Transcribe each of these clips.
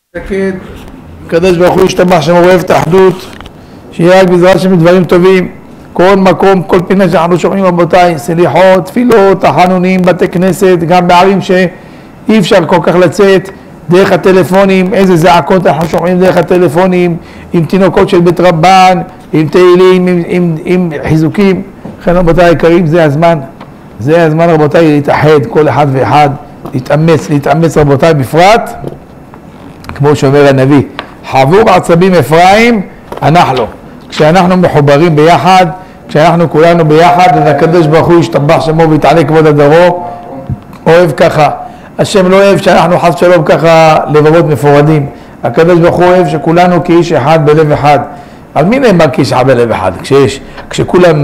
הקדוש ברוך הוא ישתבח שם, אוהב את האחדות, שיהיה רק בעזרת השם דברים טובים. כל מקום, כל פינה שאנחנו שומעים רבותיי, סליחות, תפילות, תחנונים, בתי כנסת, גם בערים שאי אפשר כל כך לצאת, דרך הטלפונים, איזה זעקות אנחנו שומעים דרך הטלפונים, עם תינוקות של בית רבן, עם תהילים, עם חיזוקים. לכן רבותיי היקרים, זה הזמן רבותיי להתאחד, כל אחד ואחד, להתאמץ רבותיי, בפרט כמו שאומר הנביא, חבור עצבים אפרים, אנחנו. כשאנחנו מחוברים ביחד, כשאנחנו כולנו ביחד, אז הקדוש ברוך הוא ישתבח שמו ויתעלה כבוד הדרו, אוהב ככה. השם לא אוהב שאנחנו חס שלום ככה לבבות מפורדים. הקדוש ברוך הוא אוהב שכולנו כאיש אחד בלב אחד. על מי נאמר כאיש אחד בלב אחד? כשכולם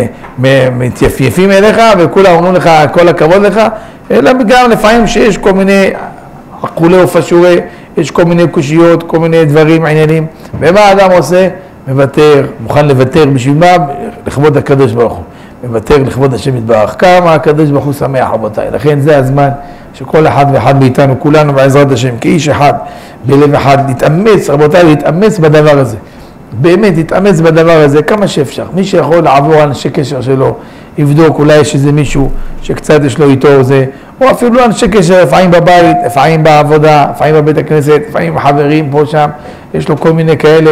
מתייפייפים אליך וכולם אומרים לך כל הכבוד לך, אלא גם לפעמים שיש כל מיני עקולי ופשורי, יש כל מיני קושיות, כל מיני דברים, עניינים. ומה האדם עושה? מוותר, מוכן לוותר בשביל מה? לכבוד הקדוש ברוך הוא. מוותר לכבוד השם יתברך. כמה הקדוש ברוך הוא שמח רבותיי. לכן זה הזמן שכל אחד ואחד מאיתנו, כולנו בעזרת השם, כאיש אחד, בלב אחד, להתאמץ, רבותיי, להתאמץ בדבר הזה. באמת, להתאמץ בדבר הזה כמה שאפשר. מי שיכול לעבור אנשי קשר שלו, יבדוק, אולי יש איזה מישהו שקצת יש לו איתו זה, או אפילו אנשי קשר, לפעמים בבית, לפעמים בעבודה, לפעמים בבית הכנסת, לפעמים חברים פה שם, יש לו כל מיני כאלה,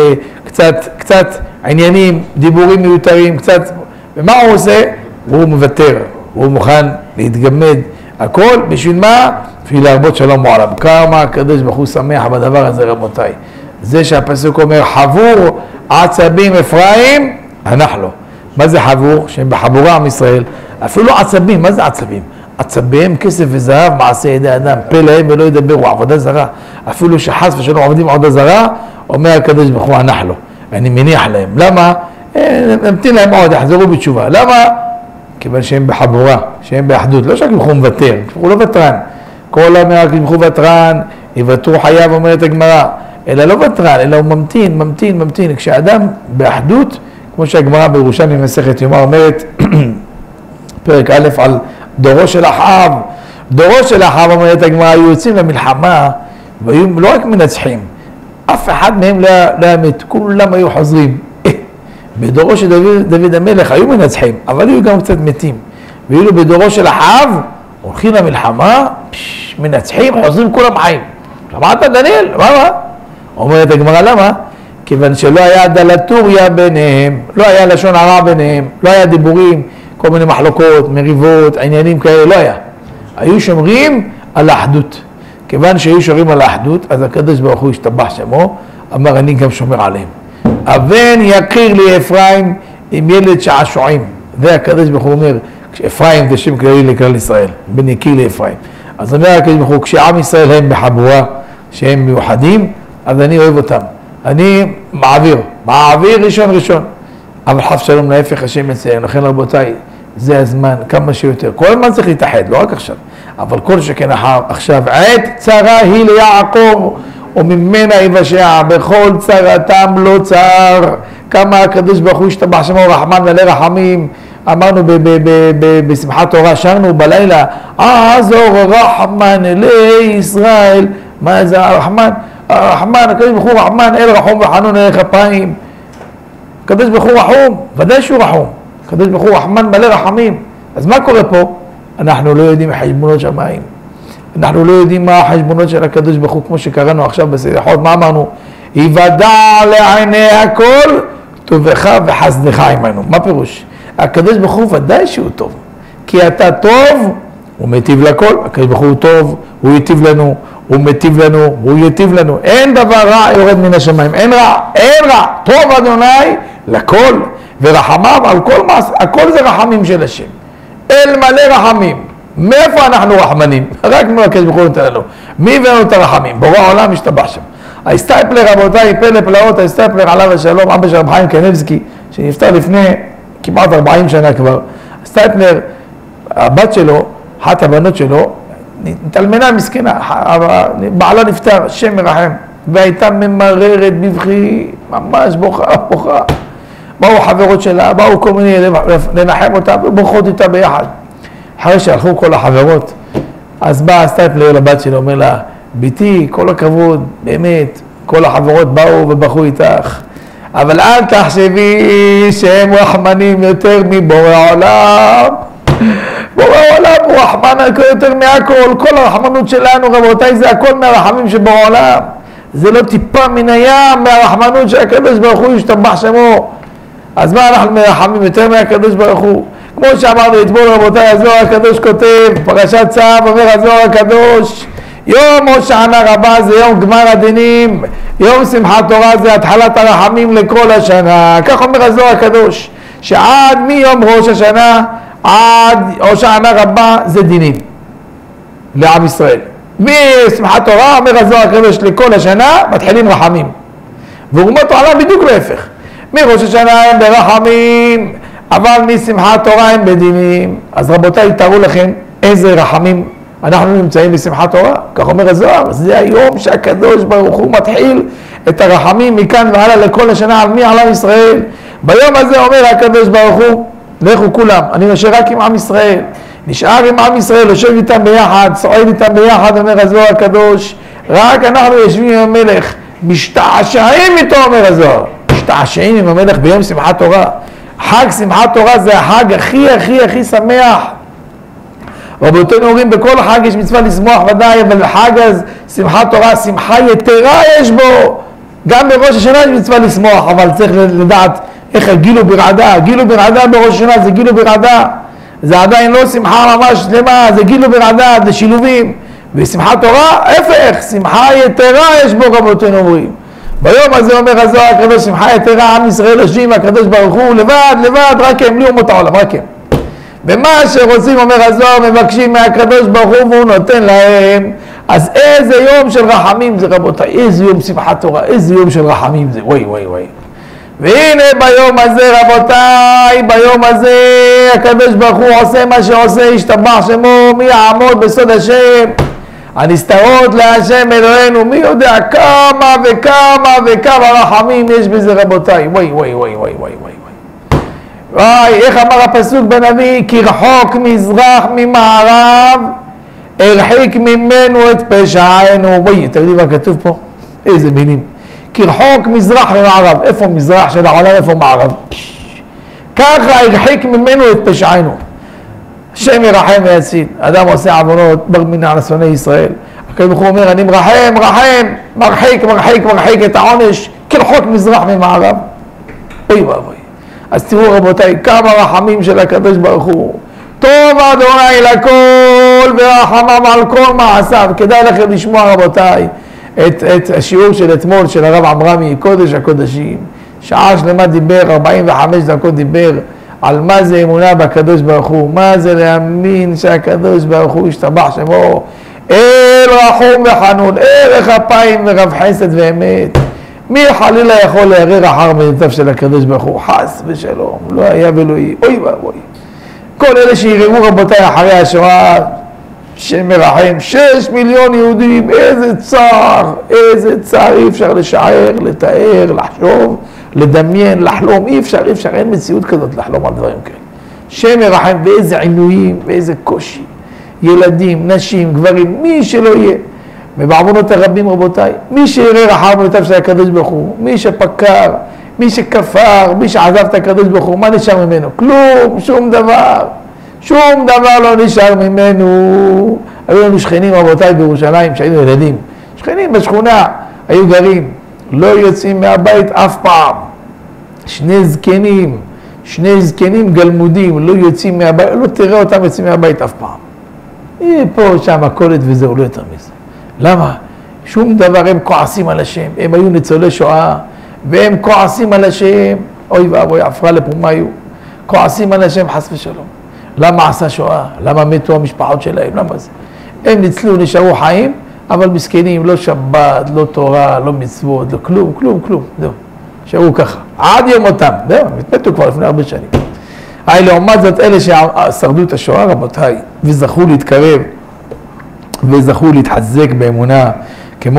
קצת עניינים, דיבורים מיותרים, קצת, ומה הוא עושה? הוא מוותר, הוא מוכן להתגמד, הכל, בשביל מה? בשביל להרבות שלום בעולם. כמה הקדוש ברוך הוא שמח בדבר הזה רבותיי. זה שהפסוק אומר, חבור עצבים אפרים, אנחנו. מה זה חבור? שהם בחבורה עם ישראל. אפילו עצבים, מה זה עצבים? עצביהם כסף וזהב, מעשה ידי אדם, פה להם ולא ידברו, עבודה זרה. אפילו שחס ושלום עובדים עבודה זרה, אומר הקדוש ברוך הוא, אנחנו. אני מניח להם. למה? נמתין להם עוד, יחזרו בתשובה. למה? כיוון שהם בחבורה, שהם באחדות. לא שהקדוש ברוך הוא מוותר, הוא לא ותרן. כל אומר הקדוש ברוך הוא ותרן, יוותרו חייו, אומרת הגמרא. אלא לא ותרן, אלא הוא ממתין. כשאדם באחדות, כמו שהגמרא בירושלמי מסכת יומא אומרת, פרק א' על דורו של אחאב. דורו של אחאב, אומרת הגמרא, היו יוצאים למלחמה, והיו לא רק מנצחים, אף אחד מהם לא היה מת, כולם היו חוזרים. בדורו של דוד המלך היו מנצחים, אבל היו גם קצת מתים. ואילו בדורו של אחאב, הולכים למלחמה, מנצחים, חוזרים כולם חיים. שמעת דניאל? מה? אומרת הגמרא, למה? כיוון שלא היה דלטוריה ביניהם, לא היה לשון הרע ביניהם, לא היה דיבורים, כל מיני מחלוקות, מריבות, עניינים כאלה, לא היה. היו שומרים על האחדות. כיוון שהיו שומרים על האחדות, אז הקדוש ברוך הוא השתבח שמו, אמר אני גם שומר עליהם. אבן יקיר לי אפרים עם ילד שעשועים. זה הקדוש ברוך הוא אומר, אפרים זה שם כללי לכלל ישראל, בן יקיר לי אפרים. אז אומר הקדוש ברוך הוא, כשעם ישראל הם בחבורה, שהם מיוחדים, אז אני אוהב אותם. אני מעביר ראשון. אבל חס שלום להפך השם יציין. לכן רבותיי, זה הזמן, כמה שיותר. כל הזמן צריך להתאחד, לא רק עכשיו. אבל כל שכן עכשיו, עת צרה היא ליעקב, וממנה יבשע, בכל צרתם לא צר. כמה הקדוש ברוך הוא ישתבח שמו רחמן מלא רחמים. אמרנו בשמחת תורה, שרנו בלילה, עזור רחמן אלי ישראל. מה זה הרחמן? הרחמן, הקדוש ברוך הוא רחמן, אל רחום וחנון אל כפיים. הקדוש ברוך הוא רחום, ודאי שהוא רחום. הקדוש ברוך הוא רחמן מלא רחמים. אז מה קורה פה? אנחנו לא יודעים חשבונות שמיים. אנחנו לא יודעים מה החשבונות של הקדוש ברוך הוא, כמו שקראנו עכשיו בסליחות. מה אמרנו? יוודע לעיני הכל, טובך וחסדך עמנו. מה פירוש? הקדוש ברוך הוא ודאי שהוא טוב. כי אתה טוב, הוא מטיב לכל. הקדוש ברוך הוא טוב, הוא יטיב לנו. הוא מטיב לנו, הוא יטיב לנו. אין דבר רע יורד מן השמיים. אין רע. טוב אדוני לכל. ורחמיו על כל מעש, הכל זה רחמים של השם. אל מלא רחמים. מאיפה אנחנו רחמנים? רק מרכז ברוך הוא נותן לנו. מי הבאנו את הרחמים? בורא העולם משתבח שם. ההסטייפלר רבותיי, פלא פלאות, ההסטייפלר עליו השלום, אבא של רב חיים קניבסקי, שנפטר לפני כמעט 40 שנה כבר. ההסטייפלר, הבת שלו, אחת הבנות שלו, נתאלמנה מסכנה, בעלה נפטר, השם מרחם, והייתה ממררת בבכי, ממש בוכה. באו חברות שלה, באו כל מיני לנחם אותה, ובוכות איתה ביחד. אחרי שהלכו כל החברות, אז באה הסטייפלר לבת שלה, אומר לה, ביתי, כל הכבוד, באמת, כל החברות באו ובכו איתך, אבל אל תחשבי שהם רחמנים יותר מבורא עולם. בורא עולם הוא רחמן יותר מהכל, כל הרחמנות שלנו, רבותיי, זה הכל מהרחמים שבורא עולם. זה לא טיפה מן הים מהרחמנות של הקדוש ברוך הוא, ישתבח שמו. אז מה אנחנו מרחמים יותר מהקדוש ברוך הוא? כמו שאמרנו אתמול, רבותיי, הזוהר הקדוש כותב, פרשת צו, אומר הזוהר הקדוש, יום הושענא רבה זה יום גמר הדינים, יום שמחת תורה זה התחלת הרחמים לכל השנה. כך אומר הזוהר הקדוש, שעד מיום ראש השנה עד הושענא רבה זה דינים לעם ישראל. משמחת תורה, אומר הזוהר הקדוש, לכל השנה מתחילים רחמים, ואומות העולם בדיוק להפך, מראש השנה הם ברחמים, אבל משמחת תורה הם בדינים. אז רבותיי, תראו לכם איזה רחמים אנחנו נמצאים בשמחת תורה. כך אומר הזוהר, זה היום שהקדוש ברוך הוא מתחיל את הרחמים מכאן והלאה לכל השנה על מי? על עם ישראל. ביום הזה אומר הקדוש ברוך הוא, לכו כולם, אני נשאר רק עם עם ישראל, נשאר עם עם ישראל, יושב איתם ביחד, צועד איתם ביחד, אומר הזוהר הקדוש, רק אנחנו יושבים עם המלך, משתעשעים איתו, אומר הזוהר, משתעשעים עם המלך ביום שמחת תורה. חג שמחת תורה זה החג הכי הכי הכי שמח. רבותינו אומרים, בכל חג יש מצווה לשמוח ודאי, אבל בחג שמחת תורה, שמחה יתרה יש בו. גם בראש השנה יש מצווה לשמוח, אבל צריך לדעת איך גילו ברעדה. גילו ברעדה בראש השנה זה גילו ברעדה, זה עדיין לא שמחה ממש שלמה, זה גילו ברעדה, זה שילובים. ושמחת תורה, הפך, שמחה יתרה יש בו, רבותינו אומרים. ביום הזה אומר הזוהר הקדוש, שמחה יתרה, עם ישראל יושבים, הקדוש ברוך הוא לבד, לבד, רק הם, בלי אומות העולם, רק הם. ומה שרוצים, אומר הזוהר, מבקשים מהקדוש ברוך הוא והוא נותן להם. אז איזה יום של רחמים זה, רבותיי, איזה יום שמחת תורה, איזה יום של רחמים זה, וואי וואי וואי. והנה ביום הזה, רבותיי, ביום הזה הקדוש ברוך הוא עושה מה שעושה, ישתבח שמו, מי יעמוד בסוד השם, הנסתרות להשם אלוהינו, מי יודע כמה וכמה וכמה רחמים יש בזה, רבותיי. וואי וואי וואי וואי וואי וואי וואי, איך אמר הפסוק בנביא, כי רחוק מזרח ממערב, הרחיק ממנו את פשענו. וואי, תגידי מה כתוב פה? איזה מילים. כי רחוק מזרח ממערב, איפה מזרח של העולם, איפה מערב? ככה הרחיק ממנו את פשענו. השם ירחם ויציל. אדם עושה עוונות, ברמינה על שונאי ישראל. הקדוש ברוך הוא אומר, אני מרחם, רחם, מרחיק, מרחיק, מרחיק את העונש, כי רחוק מזרח ממערב. אוי ואבוי. אז תראו רבותיי, כמה רחמים של הקדוש ברוך הוא. טוב אדוני לכל ורחמיו על כל מעשיו. כדאי לכם לשמוע רבותיי את השיעור של אתמול של הרב עמרמי, קודש הקודשים. שעה שלמה דיבר, 45 דקות דיבר על מה זה אמונה בקדוש ברוך הוא, מה זה להאמין שהקדוש ברוך הוא ישתבח שמו, אל רחום וחנון, ערך אפיים ורב חסד ואמת. מי חלילה יכול לערער אחר מידותיו של הקדוש ברוך הוא? חס ושלום, לא היה ולא יהיה. אוי ואבוי. כל אלה שיראו רבותיי אחרי השואה, שמרחם 6 מיליון יהודים, איזה צער, איזה צער, אי אפשר לשער, לתאר, לחשוב, לדמיין, לחלום, אי אפשר, אין מציאות כזאת לחלום על דברים כאלה. שמרחם, ואיזה עינויים, ואיזה קושי, ילדים, נשים, גברים, מי שלא יהיה. ובעוונות הרבים רבותיי, מי שיראה אחר מידותיו של הקדוש ברוך הוא, מי שפקר, מי שכפר, מי שעזב את הקדוש ברוך הוא, מה נשאר ממנו? כלום, שום דבר. שום דבר לא נשאר ממנו. היו לנו שכנים רבותיי בירושלים שהיינו ילדים, שכנים בשכונה, היו גרים, לא יוצאים מהבית אף פעם. שני זקנים גלמודים, לא יוצאים מהבית, לא תראה אותם יוצאים מהבית אף פעם. פה שם הקולת וזהו, לא יותר מזה. למה? שום דבר, הם כועסים על השם, הם היו ניצולי שואה, והם כועסים על השם, אוי ואבוי, עפרה לפומה היו, כועסים על השם חס ושלום. למה עשה שואה? למה מתו המשפחות שלהם? למה זה? הם ניצלו, נשארו חיים, אבל מסכנים, לא שבת, לא תורה, לא מצוות, לא כלום, כלום, כלום, זהו. נשארו ככה, עד יום אותם, זהו, מתו כבר לפני הרבה שנים. לעומת זאת, אלה ששרדו את השואה, רבותיי, וזכו להתקרב, וזכו להתחזק באמונה, כמו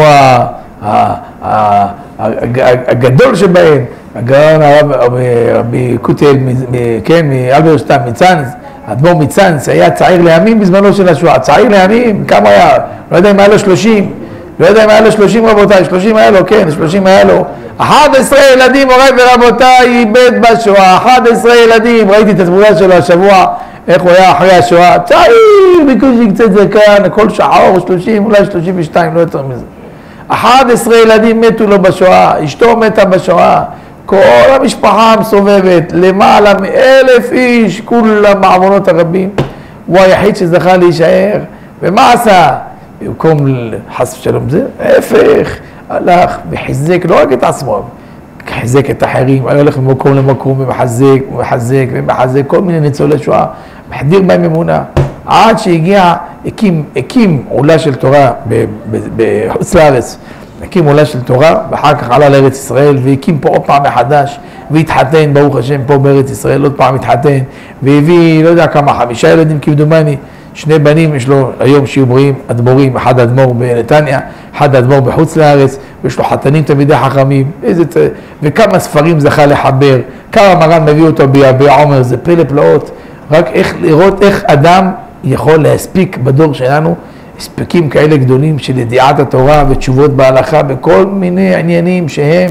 הגדול שבהם, הגאון רבי קוטל, כן, מאלברשטאם, מצאנז, האדמו"ר מצאנז, היה צעיר לימים בזמנו של השואה, צעיר לימים, כמה היה, לא יודע אם היה לו 30, לא יודע אם היה לו 30 רבותיי, 30 היה לו, כן, 30 היה לו. 11 ילדים, מוריי ורבותיי, איבד בשואה, 11 ילדים, ראיתי את התמונה שלו השבוע, איך הוא היה אחרי השואה, צעיר, בקושי קצת זקן, הכל שעור, 30, אולי 32, לא יותר מזה. 11 ילדים מתו לו בשואה, אשתו מתה בשואה, כל המשפחה מסובבת, למעלה מ1,000 איש, כולם מעוונות הרבים, הוא היחיד שזכה להישאר, ומה עשה? במקום חס ושלום זה, ההפך, הלך וחיזק לא רק את עצמו, חיזק את האחרים, היה הולך ממקום למקום ומחזק ומחזק ומחזק, כל מיני ניצולי שואה, מחדיר בהם אמונה, עד שהגיע, הקים עולה של תורה בחוץ לארץ, הקים עולה של תורה, ואחר כך עלה לארץ ישראל, והקים פה עוד פעם מחדש, והתחתן, ברוך השם, פה בארץ ישראל, עוד פעם התחתן, והביא, לא יודע כמה, 5 ילדים כמדומני, 2 בנים יש לו היום שיהיו בריאים, אדמו"רים, אחד אדמו"ר בנתניה, אחד אדמו"ר בחוץ לארץ, ויש לו חתנים תלמידי חכמים, וכמה ספרים זכה לחבר, כמה מרן מביא אותו ביביע עומר, זה פלא פלאות, רק לראות איך אדם יכול להספיק בדור שלנו, הספקים כאלה גדולים של ידיעת התורה ותשובות בהלכה בכל מיני עניינים שהם,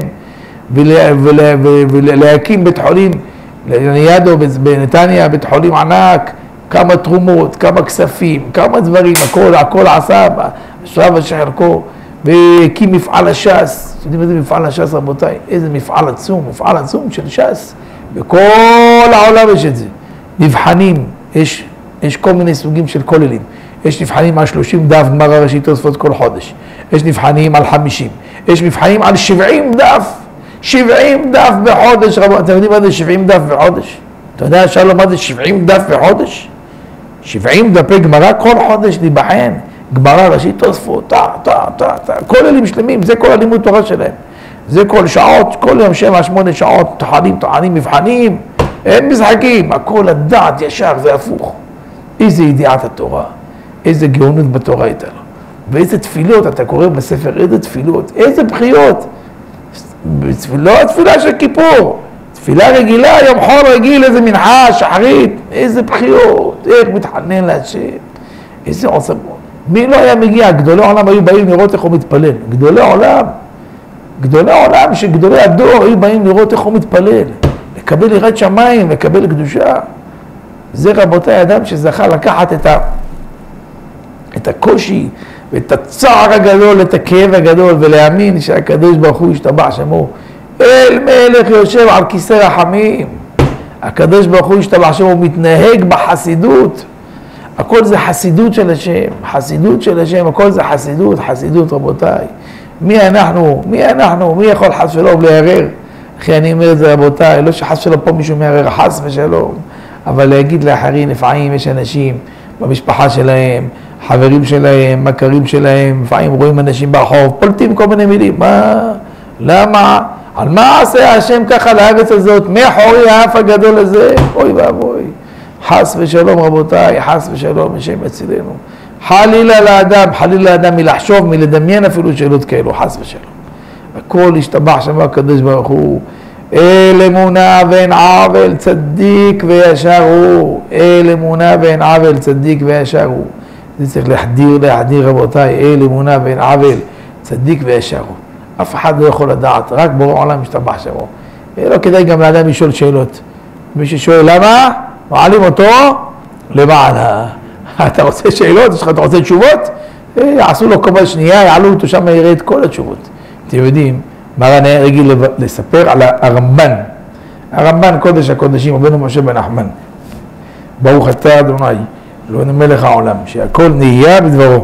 ולהקים בית חולים, לידו בנתניה, בית חולים ענק, כמה תרומות, כמה כספים, כמה דברים, הכל עשה בשלב השחרקו, והקים מפעל הש"ס. אתם יודעים איזה מפעל הש"ס רבותיי? איזה מפעל עצום של ש"ס. בכל העולם יש את זה. נבחנים, יש כל מיני סוגים של כוללים. יש נבחנים על 30 דף גמרא ראשית תוספות כל חודש. יש נבחנים על 50. יש מבחנים על 70 דף. 70 דף בחודש, רבותיי. אתם יודעים מה זה 70 דף בחודש? אתה יודע שלום מה זה 70 דף בחודש? 70 דפי גמרא כל חודש להיבחן, גמרא ראשית תוספות, כל אלים שלמים, זה כל הלימוד תורה שלהם. זה כל שעות, כל יום 7-8 שעות, טוחנים, מבחנים, אין משחקים, הכל הדעת ישר והפוך. איזה ידיעת התורה, איזה גאונות בתורה הייתה לו. ואיזה תפילות, אתה קורא בספר, איזה תפילות, איזה בחיות. לא התפילה של כיפור. תפילה רגילה, יום חול רגיל, איזה מנחה, שחרית, איזה בחיות, איך מתחנן להשם, איזה עושה בו. מי לא היה מגיע? גדולי העולם היו באים לראות איך הוא מתפלל. גדולי העולם שגדולי הדור היו באים לראות איך הוא מתפלל. לקבל יראת שמיים, לקבל קדושה. זה רבותיי אדם שזכה לקחת את הקושי ואת הצער הגדול, את הכאב הגדול, ולהאמין שהקדוש ברוך הוא ישתבח שמו. אל מלך יושב על כיסא רחמים, הקדוש ברוך הוא ישתבח שמו, הוא מתנהג בחסידות, הכל זה חסידות של השם, הכל זה חסידות רבותיי. מי אנחנו, מי יכול חס ושלום לערער? אחי אני אומר את זה רבותיי, לא שחס ושלום פה מישהו מערער, חס ושלום, אבל להגיד לאחרים, לפעמים יש אנשים במשפחה שלהם, חברים שלהם, מכרים שלהם, לפעמים רואים אנשים ברחוב, פולטים כל מיני מילים, מה? למה? על מה עשה השם ככה לארץ הזאת? מאחורי האף הגדול הזה? אוי ואבוי. חס ושלום רבותיי, חס ושלום, השם יצילנו. חלילה לאדם מלחשוב, מלדמיין אפילו שאלות כאלו, חס ושלום. הכל ישתבח שם הקדוש ברוך הוא. אל אמונה ואין עוול, צדיק וישר הוא. אל אמונה ואין עוול, צדיק וישר הוא. זה צריך להחדיר רבותיי, אל אמונה ואין עוול, צדיק וישר הוא. אף אחד לא יכול לדעת, רק בורא עולם משתבח שמו. לא כדאי גם לאדם לשאול שאלות. מי ששואל למה, מעלים אותו למעלה. אתה רוצה שאלות? אתה רוצה תשובות? יעשו לו קומה שנייה, יעלו אותו שם יראה את כל התשובות. אתם יודעים, מרן היה רגיל לספר על הרמב"ן. הרמב"ן קודש הקודשים, רבנו משה בן נחמן. ברוך אתה אדוני, אלוהינו מלך העולם, שהכל נהיה בדברו.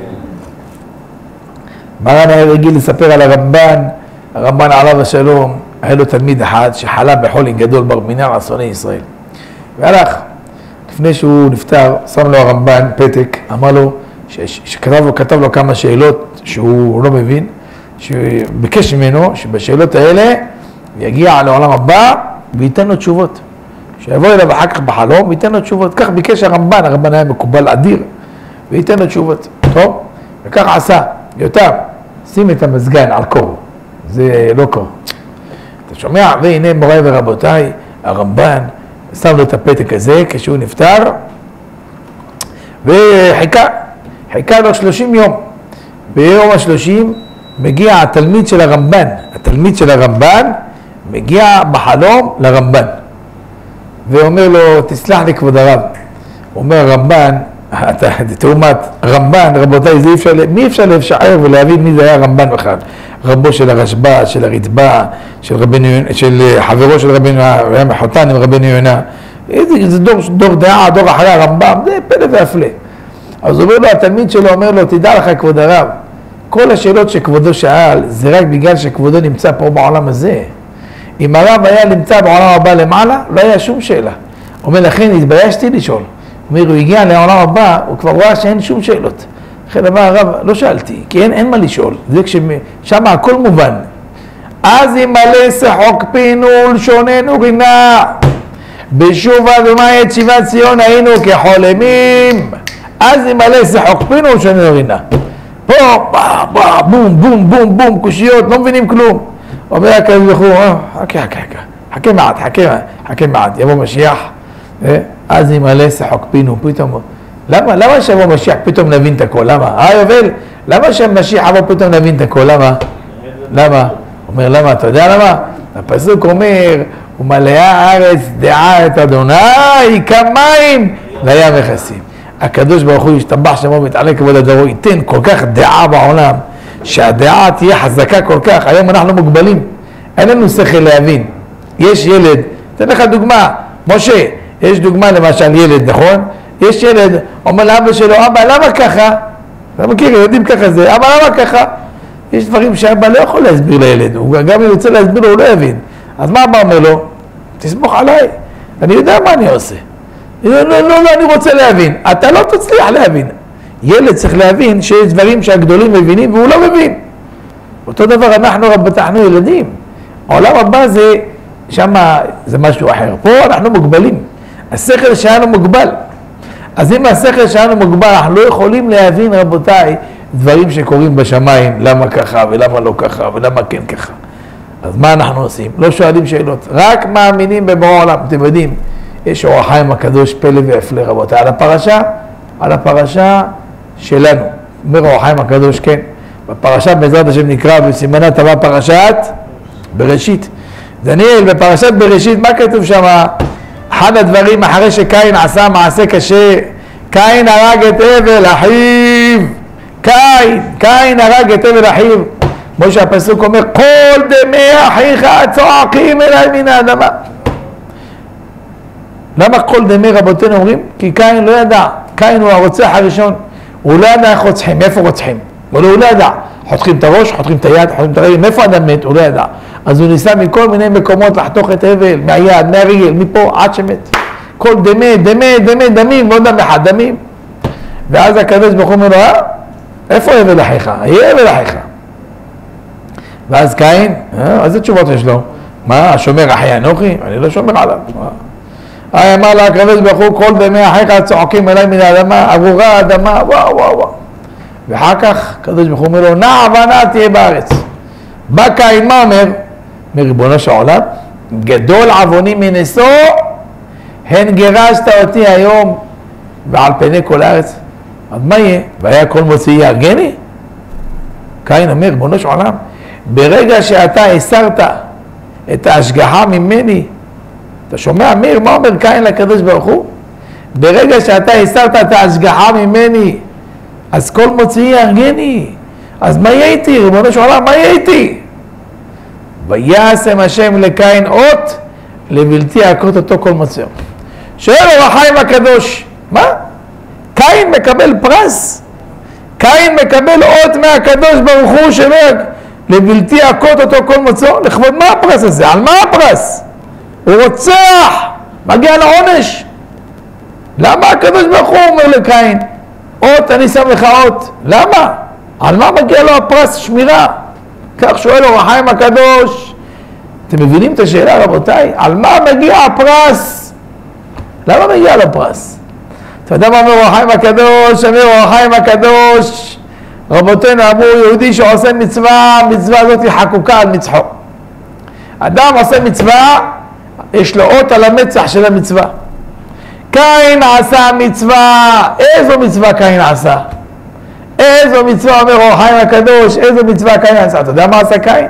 מרן היה רגיל לספר על הרמב"ן עליו השלום, היה לו תלמיד אחד שחלה בחולי גדול ברמינן על שונאי ישראל. והלך, לפני שהוא נפטר, שם לו הרמב"ן פתק, אמר לו, שכתב לו כמה שאלות שהוא לא מבין, שביקש ממנו שבשאלות האלה יגיע לעולם הבא וייתן לו תשובות. שיבוא אליו אחר כך בחלום וייתן לו תשובות. כך ביקש הרמב"ן היה מקובל אדיר, וייתן לו תשובות. טוב? וכך עשה. יותם, שים את המזגן על קור. זה לא קור. אתה שומע? והנה מוריי ורבותיי, הרמב"ן שם לו את הפתק הזה כשהוא נפטר, וחיכה לו 30 יום. ביום ה-30 מגיע התלמיד של הרמב"ן, התלמיד של הרמב"ן מגיע בחלום לרמב"ן ואומר לו, תסלח לי כבוד הרב. אומר הרמב"ן, תאומת רמב"ן, רבותיי, מי אפשר לשער ולהבין מי זה היה רמב"ן בכלל? רבו של הרשב"א, של הרצב"א, של חברו של רבנו, היה מחותן עם רבנו יונה. זה דור דעה, דור אחרי הרמב"ם, זה פלא והפלא. אז אומר לו, התלמיד שלו אומר לו, תדע לך כבוד הרב, כל השאלות שכבודו שאל, זה רק בגלל שכבודו נמצא פה בעולם הזה. אם הרב היה נמצא בעולם הבא למעלה, לא היה שום שאלה. אומר, לכן התביישתי לשאול. אומר, הוא הגיע לעולם הבא, הוא כבר רואה שאין שום שאלות. לכן אמר הרב, לא שאלתי, כי אין מה לשאול. זה כששם הכל מובן. אז ימלא שחוק פינו ולשוננו רינה. בשובה ומאי את שיבת ציון היינו כחולמים. אז ימלא שחוק פינו ולשוננו רינה. פה, בום, בום, בום, בום, קושיות, לא מבינים כלום. אומר הקדוש ברוך הוא, חכה מעט, יבוא משיח, אז ימלא שחוק פינו, פתאום, למה שיבוא משיח פתאום נבין את הכל, למה? יובל, למה שמשיח יבוא פתאום נבין את הכל, למה? אומר, למה? אתה יודע למה? הפסוק אומר, ומלאה הארץ דעה את אדוני כמים לים מכסים. הקדוש ברוך הוא ישתבח שמו מתעלה כבוד הדרו, ייתן כל כך דעה בעולם, שהדעה תהיה חזקה כל כך. היום אנחנו מוגבלים, אין לנו שכל להבין. יש ילד, אתן לך דוגמה, משה, יש דוגמה למשל ילד, נכון? יש ילד, אומר לאבא שלו, אבא למה ככה? אתה מכיר, ילדים ככה זה, אבא למה ככה? יש דברים שאבא לא יכול להסביר לילד, גם אם רוצה להסביר לו הוא לא יבין. אז מה אבא אומר לו? תסמוך עליי, אני יודע מה אני עושה. לא, אני רוצה להבין. אתה לא תצליח להבין. ילד צריך להבין שיש דברים שהגדולים מבינים והוא לא מבין. אותו דבר אנחנו ילדים. העולם הבא זה, שמה זה משהו אחר. פה אנחנו מוגבלים. השכל שלנו מוגבל. אז אם השכל שלנו מוגבל, אנחנו לא יכולים להבין, רבותיי, דברים שקורים בשמיים, למה ככה ולמה לא ככה ולמה כן ככה. אז מה אנחנו עושים? לא שואלים שאלות, רק מאמינים בבורא עולם. אתם יודעים, יש אור החיים הקדוש פלא והפלא, רבותיי, על הפרשה שלנו. אומר אור החיים הקדוש, כן, בפרשה בעזרת השם נקרא בסימנה טבע פרשת בראשית. דניאל, בפרשת בראשית, מה כתוב שם? אחד הדברים אחרי שקין עשה מעשה קשה, קין הרג את הבל אחיו. קין הרג את הבל אחיו. כמו שהפסוק אומר, כל דמי אחיך צועקים אליי מן האדמה. למה כל דמי רבותינו אומרים? כי קין לא ידע, קין הוא הרוצח הראשון, הוא לא ידע איך רוצחים, מאיפה רוצחים, הוא לא ידע, חותכים את הראש, חותכים את היד, חותכים את הרגל, מאיפה אדם מת, הוא לא ידע, אז הוא ניסה מכל מיני מקומות לחתוך את הבל, מהיד, מהרגל, מפה, עד שמת, כל דמים, לא דם אחד, דמים, ואז הקדוש ברוך הוא אומר לו, איפה הבל אחיך? יהיה הבל אחיך. ואז קין, איזה תשובות יש לו? מה, השומר אחי אנוכי? אני לא שומר עליו. אמר לה הקדוש ברוך הוא, כל דמי אחיך צועקים אליי מן האדמה, ארורה האדמה, וואו. ואחר כך הקדוש ברוך הוא אומר לו, נע ונע תהיה בארץ. בא קין, מה אומר? מריבונו של עולם, גדול עווני מנשוא, הן גירשת אותי היום ועל פני כל הארץ. אז מה יהיה? והיה כל מוציאי יהרגני? קין אומר, ריבונו של עולם, ברגע שאתה הסרת את ההשגחה ממני, אתה שומע מיר, מה אומר קין לקדוש ברוך הוא? ברגע שאתה הסרת את ההשגחה ממני, אז כל מוציאי יהרגני. אז מה יהיה איתי, ריבונו של עולם, מה יהיה איתי? וישם השם לקין אות, לבלתי להכות אותו כל מוציאו. שואל אור החיים הקדוש, מה? קין מקבל פרס? קין מקבל אות מהקדוש ברוך הוא שמר, לבלתי להכות אותו כל מוציאו? לכבוד מה הפרס הזה? על מה הפרס? הוא רוצח, מגיע לעונש. למה הקדוש ברוך הוא אומר לקין, אות, אני שם לך אות? למה? על מה מגיע לו הפרס? שמירה. כך שואל אור החיים הקדוש. אתם מבינים את השאלה, רבותיי? על מה מגיע הפרס? למה מגיע לו פרס? אתה יודע מה אומר אור החיים הקדוש? אומר אור החיים הקדוש, רבותינו אמרו, יהודי שעושה מצווה, המצווה הזאת היא חקוקה על מצחו. אדם עושה מצווה, יש לו אות על המצח של המצווה. קין עשה מצווה, איזו מצווה קין עשה? איזו מצווה אומר אור החיים הקדוש, איזו מצווה קין עשה. אתה יודע מה עשה קין?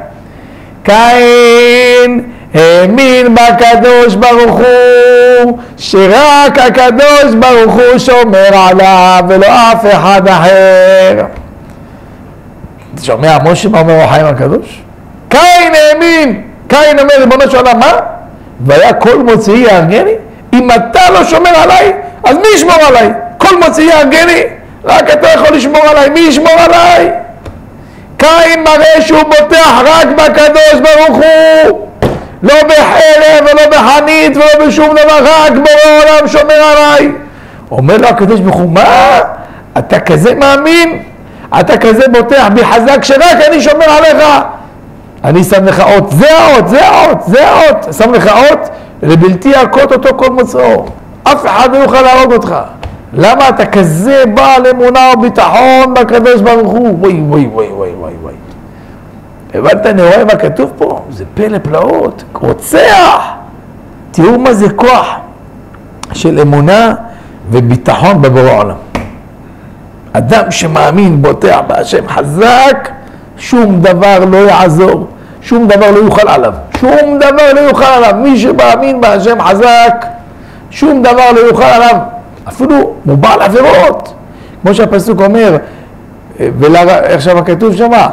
קין האמין בקדוש ברוך הוא, שרק הקדוש ברוך הוא שומר עליו ולא אף אחד אחר. אתה שומע משה מה אומר אור החיים הקדוש? קין האמין, קין אומר ריבונו של עולם, מה? והיה כל מוציאי יהרגני? אם אתה לא שומר עליי, אז מי ישמור עליי? כל מוציאי יהרגני? רק אתה יכול לשמור עליי, מי ישמור עליי? קין מראה שהוא בוטח רק בקדוש ברוך הוא, לא בחרב ולא בחנית ולא בשום דבר, רק בורא עולם שומר עליי. אומר לו הקדוש ברוך הוא, מה? אתה כזה מאמין? אתה כזה בוטח בי חזק שרק אני שומר עליך? אני שם לך אות, זה האות, זה האות, זה האות, שם לך אות לבלתי יכות אותו כל מוצאו, אף אחד לא יוכל להרוג אותך. למה אתה כזה בעל אמונה וביטחון בקדוש ברוך הוא? וואי וואי וואי וואי וואי וואי. הבנת, אני רואה מה כתוב פה? זה פלא פלאות, רוצח. תראו מה זה כוח של אמונה וביטחון בבורא עולם. אדם שמאמין בוטח בהשם חזק, שום דבר לא יעזור, שום דבר לא יוכל עליו, שום דבר לא יוכל עליו. מי שמאמין בהשם חזק, שום דבר לא יוכל עליו, אפילו מובעל עבירות, כמו שהפסוק אומר, איך שם הכתוב שמה,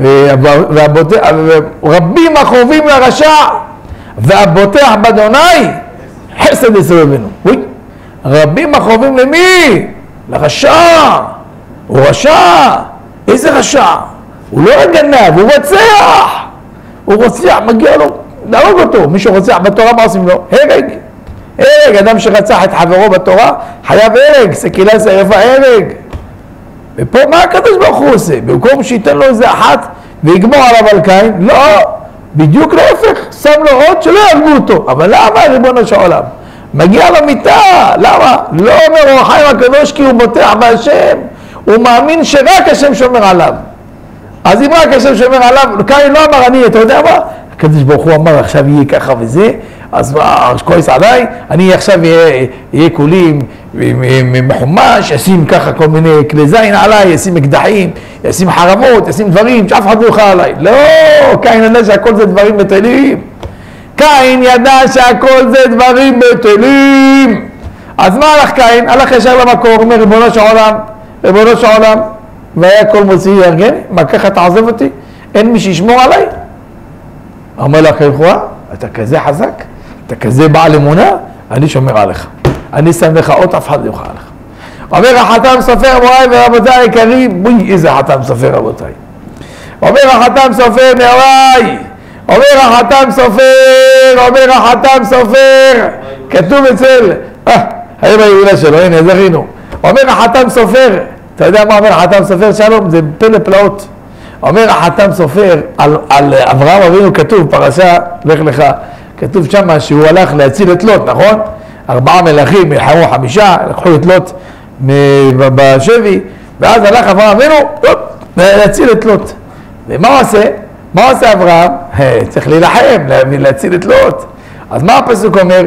רבים החובים לרשע והבוטח באדוני חסד יסובבנו. רבים החובים למי? לרשע. הוא רשע. איזה רשע? הוא לא רק גנב, הוא רוצח. הוא רוצח, מגיע לו להרוג אותו. מי שרוצח בתורה, מה עושים לו? הרג. הרג. אדם שרצח את חברו בתורה חייב הרג, סקילה שרפה הרג. ופה מה הקדוש ברוך הוא עושה? במקום שייתן לו איזה אחת ויגמור עליו על קין, לא, בדיוק להפך, שם לו עוד שלא יהרגו אותו. אבל למה ריבונו של עולם? מגיע לו מיטה, למה? לא אומר אור החיים הקדוש כי הוא בוטח בהשם, הוא מאמין שרק השם שומר עליו. אז אם רק השם שומר עליו, קין לא אמר אני, אתה יודע מה? הקדוש ברוך הוא אמר עכשיו יהיה ככה וזה, אז כועס עליי, אני עכשיו יהיה כולי מחומש, ישים ככה כל מיני כלי זין עליי, ישים אקדחים, ישים חרמות, ישים דברים שאף אחד לא יוכל עליי. לא, קין ידע שהכל זה דברים בטלים. קין ידע שהכל זה דברים בטלים. אז מה הלך קין? הלך ישר למקור, אומר ריבונו של עולם, ריבונו של עולם, והיה כל מוציאי יהרגני, מה ככה תעזוב אותי? אין מי שישמור עליי? אומר לה הקדוש ברוך הוא, אתה כזה חזק, אתה כזה בעל אמונה, אני שומר עליך. אני שם לך אות, אף אחד לא יוכל עליך. אומר החתם סופר, מוריי ורבותיי היקרים, בואי איזה חתם סופר רבותיי. אומר החתם סופר, נאוריי, אומר החתם סופר, אומר החתם סופר, כתוב אצל, היום היהודה שלו, הנה זכינו. אומר החתם סופר, אתה יודע מה אומר החתם סופר שלום? זה פלא פלאות. אומר החתם סופר על אברהם אבינו, כתוב פרשה, לך לך, כתוב שמה שהוא הלך להציל את לוט, נכון? 4 מלכים, מלחמו 5, לקחו את לוט בשבי, ואז הלך אברהם אבינו, להציל את לוט. ומה הוא עושה? מה הוא עושה אברהם? צריך להילחם, להציל את לוט. אז מה הפסוק אומר?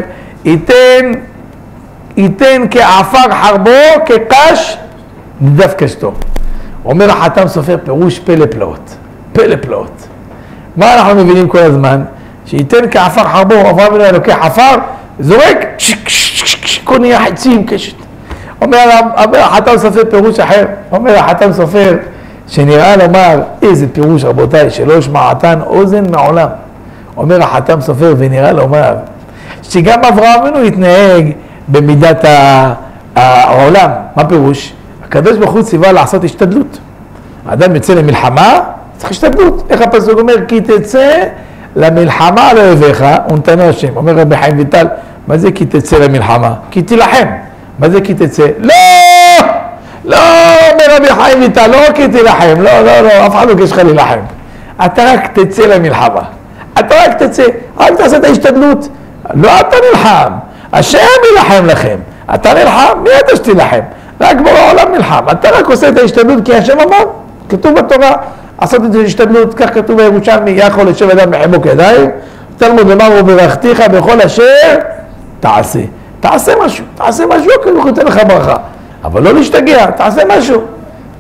ייתן כעפר חרבו, כקש נדף קשתו. אומר החתם סופר פירוש פלא פלאות, פלא פלאות. מה אנחנו מבינים כל הזמן? שייתן כעפר חרבו, אברהם אבינו לוקח עפר, זורק, כל נהיה חצים קשת. אומר החתם סופר פירוש אחר, אומר החתם סופר שנראה לומר איזה פירוש רבותיי שלא ישמעתן אוזן מעולם. אומר החתם סופר ונראה לומר שגם אברהם אבינו יתנהג במידת העולם. מה פירוש? הקדוש ברוך הוא ציווה לעשות השתדלות. האדם יוצא למלחמה, צריך השתדלות. איך הפסוק אומר? כי תצא למלחמה על אויביך ונתנה השם. אומר רבי חיים ויטל, מה זה כי תצא למלחמה? כי תילחם. מה זה כי תצא? לא! לא, אומר רבי חיים ויטל, לא כי תילחם, לא, לא, לא, אף אחד לא קש לך להילחם. אתה רק תצא למלחמה. אתה רק תצא, רק תעשה את ההשתדלות. לא אתה נלחם, השם ילחם לכם. אתה נלחם, מי אתה שתילחם? רק בורא עולם נלחם. אתה רק עושה את ההשתדלות כי השם אמר, כתוב בתורה, לעשות את ההשתדלות, כך כתוב בירושלמי, יכול לשב אדם בחיבוק ידיים, תלמוד לומר וברכתיך בכל אשר תעשה. תעשה משהו, כי הוא נותן לך ברכה. אבל לא להשתגע, תעשה משהו.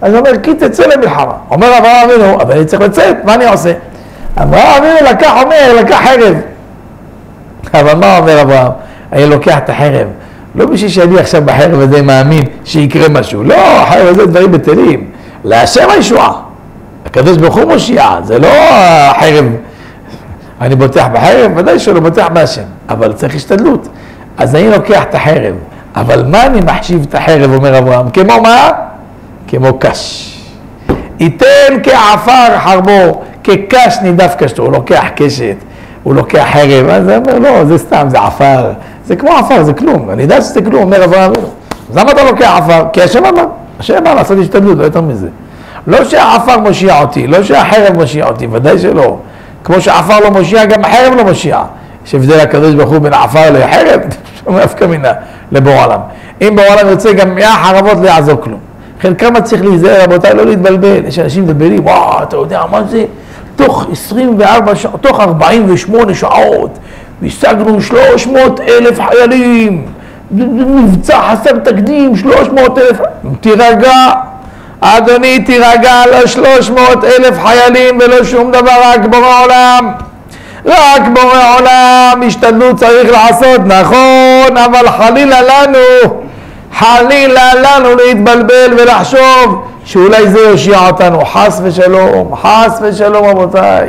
אז הוא אומר, כי תצא למלחמה. אומר אברהם אבינו, אבל אני צריך לצאת, מה אני עושה? אברהם אבינו לקח חרב. אבל מה אומר אברהם? אני לוקח את החרב. לא בשביל שאני עכשיו בחרב הזה מאמין שיקרה משהו. לא, החרב הזה דברים בטלים. להשם הישועה. הקדוש ברוך הוא מושיע, זה לא החרב. אני בוטח בחרב, ודאי שלא בוטח בהשם. אבל צריך השתדלות. אז אני לוקח את החרב. אבל מה אני מחשיב את החרב, אומר אברהם? כמו מה? כמו קש. ייתן כעפר חרבו, כקש נידף קשתו. הוא לוקח קשת, הוא לוקח חרב. אז הוא אומר, לא, זה סתם, זה עפר. זה כמו עפר, זה כלום. אני יודע שזה כלום, אומר אברהם. אז למה אתה לוקח עפר? כי השם אמר. השם אמר לעשות השתדלות, לא יותר מזה. לא שהעפר מושיע אותי, לא שהחרב מושיע אותי, ודאי שלא. כמו שהעפר לא מושיע, גם החרב לא מושיע. יש הבדל הקדוש ברוך הוא בין העפר לחרב, שומע אף כמינה לבורא עולם. אם בורא עולם יוצא גם 100 חרבות לא יעזור כלום. לכן כמה צריך להיזהר, רבותיי, לא להתבלבל. יש אנשים מבלבלים, וואו, אתה יודע מה זה? תוך 24 שעות, תוך 48 שעות, השגנו 300,000 חיילים. מבצע חסר תקדים, 300,000. תירגע, אדוני, תירגע, לא 300,000 חיילים ולא שום דבר, רק בורא עולם. רק בורא עולם, השתדלות צריך לעשות, נכון, אבל חלילה לנו להתבלבל ולחשוב שאולי זה יושיע אותנו, חס ושלום רבותיי.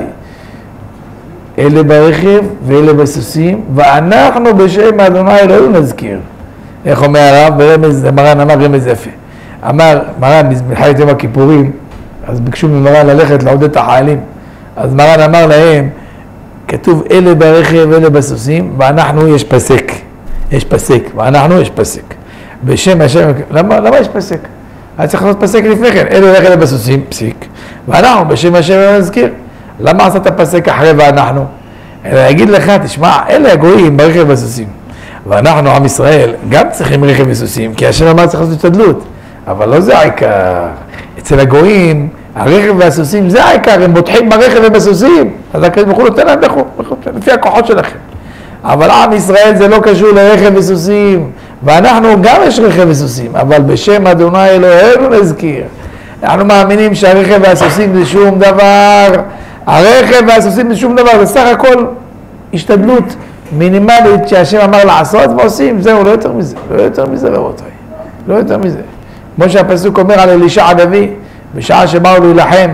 אלה ברכב ואלה בסוסים, ואנחנו בשם אדוני אלוהינו נזכיר. איך אומר הרב? ברמז, מרן אמר רמז יפה. אמר מרן במלחמת יום הכיפורים, אז ביקשו ממרן ללכת לעודד את החיילים. אז מרן אמר להם, כתוב אלה ברכב ואלה בסוסים, ואנחנו יש פסק, ואנחנו יש פסק. בשם השם, למה יש פסק? היה צריך לעשות פסק לפני כן, אלה ברכב ובסוסים, פסיק. ואנחנו בשם השם נזכיר. למה עשת פסק אחרי ואנחנו? אלא אגיד לך, תשמע, אלה הגויים ברכב ובסוסים. ואנחנו, עם ישראל, גם צריכים רכב וסוסים, כי השם אמר צריך לעשות השתדלות. אבל לא זה העיקר. אצל הגויים, הרכב והסוסים זה העיקר, הם בוטחים ברכב ובסוסים. אז הקדוש ברוך הוא נותן להם לפי הכוחות שלכם. אבל עם ישראל זה לא קשור לרכב וסוסים. ואנחנו גם יש רכב וסוסים, אבל בשם אדוני אלוהינו נזכיר. אנחנו מאמינים שהרכב והסוסים זה שום דבר. הרכב והסוסים זה שום דבר, זה סך הכל השתדלות מינימלית שהשם אמר לעשות ועושים, זהו, לא יותר מזה רבותיי, לא יותר מזה. כמו שהפסוק אומר על אלישע הנביא, בשעה שבאו להילחם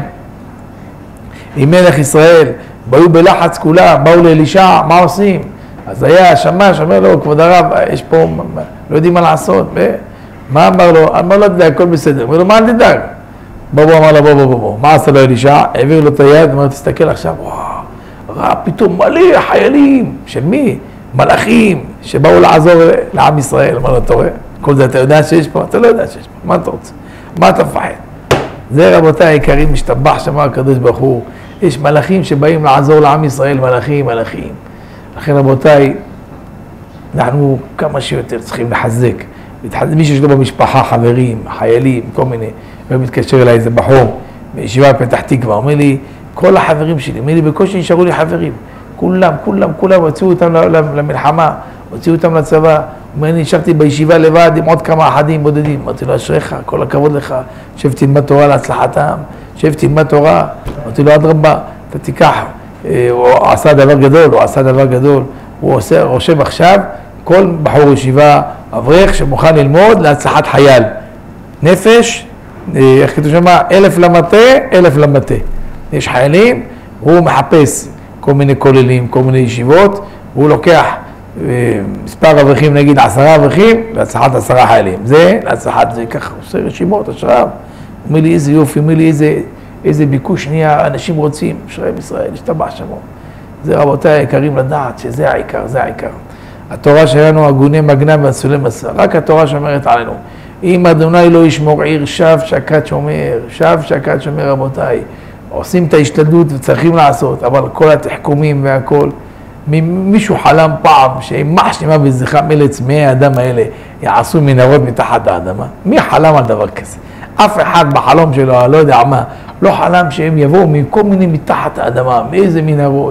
עם מלך ישראל, באו בלחץ כולם, באו לאלישע, מה עושים? אז היה שמש, אומר לו, כבוד הרב, יש פה, לא יודעים מה לעשות, מה אמר לו? אמר לו, תדאג, הכל בסדר. אמר לו, מה אל תדאג? אמר לו, בוא. מה עשה לו אלישע? העביר לו את היד, אמר לו, תסתכל עכשיו, וואו, ראה פתאום מלא חיילים, של מי? מלאכים, שבאו לעזור לעם ישראל. אמר לו, אתה רואה? כל זה אתה יודע שיש פה? אתה לא יודע שיש פה, מה אתה רוצה? מה אתה מפחד? זה רבותיי היקרים, משתבח שמה הקדוש ברוך הוא, יש מלאכים שבאים לעזור לעם ישראל, מלאכים. לכן רבותיי, אנחנו כמה שיותר צריכים לחזק. מי שיש לו במשפחה, חברים, חיילים, כל מיני, ומתקשר אליי איזה בחור, בישיבה בפתח תקווה, אומר לי, כל החברים שלי, אומר לי, בקושי נשארו לי חברים. כולם, הוציאו אותם למלחמה, הוציאו אותם לצבא. אומר לי, נשארתי בישיבה לבד עם עוד כמה אחדים בודדים. אמרתי לו, אשריך, כל הכבוד לך, שב תלמד תורה להצלחתם, שב תלמד תורה. אמרתי לו, אדרבה, אתה תיקח, הוא עשה דבר גדול, הוא רושם עכשיו, כל בחור ישיבה, אברך שמוכן ללמוד להצלחת חייל. נפש, איך כתוב שמה? 1,000 למטה. יש חיילים, הוא מחפש כל מיני כוללים, כל מיני ישיבות, הוא לוקח מספר אברכים, נגיד 10 אברכים, להצלחת 10 חיילים. זה, להצלחת זה, ככה, עושה רשימות, אשריו. אומר לי איזה יופי, אומר לי איזה ביקוש נהיה, אנשים רוצים, אשרי ישראל, השתבח שמו. זה רבותיי היקרים לדעת שזה העיקר. התורה שלנו הגוני מגנה ואצולי מסע, רק התורה שומרת עלינו. אם אדוני לא ישמור עיר, שב שקד שומר רבותיי. עושים את ההשתדלות וצריכים לעשות, אבל כל התחכומים והכל, מישהו חלם פעם שימח שנימה בזכר מלץ 100 האדם האלה יעשו מנהרות מתחת האדמה? מי חלם על דבר כזה? אף אחד בחלום שלו, לא יודע מה, לא חלם שהם יבואו מכל מיני מתחת האדמה, מאיזה מנהרות,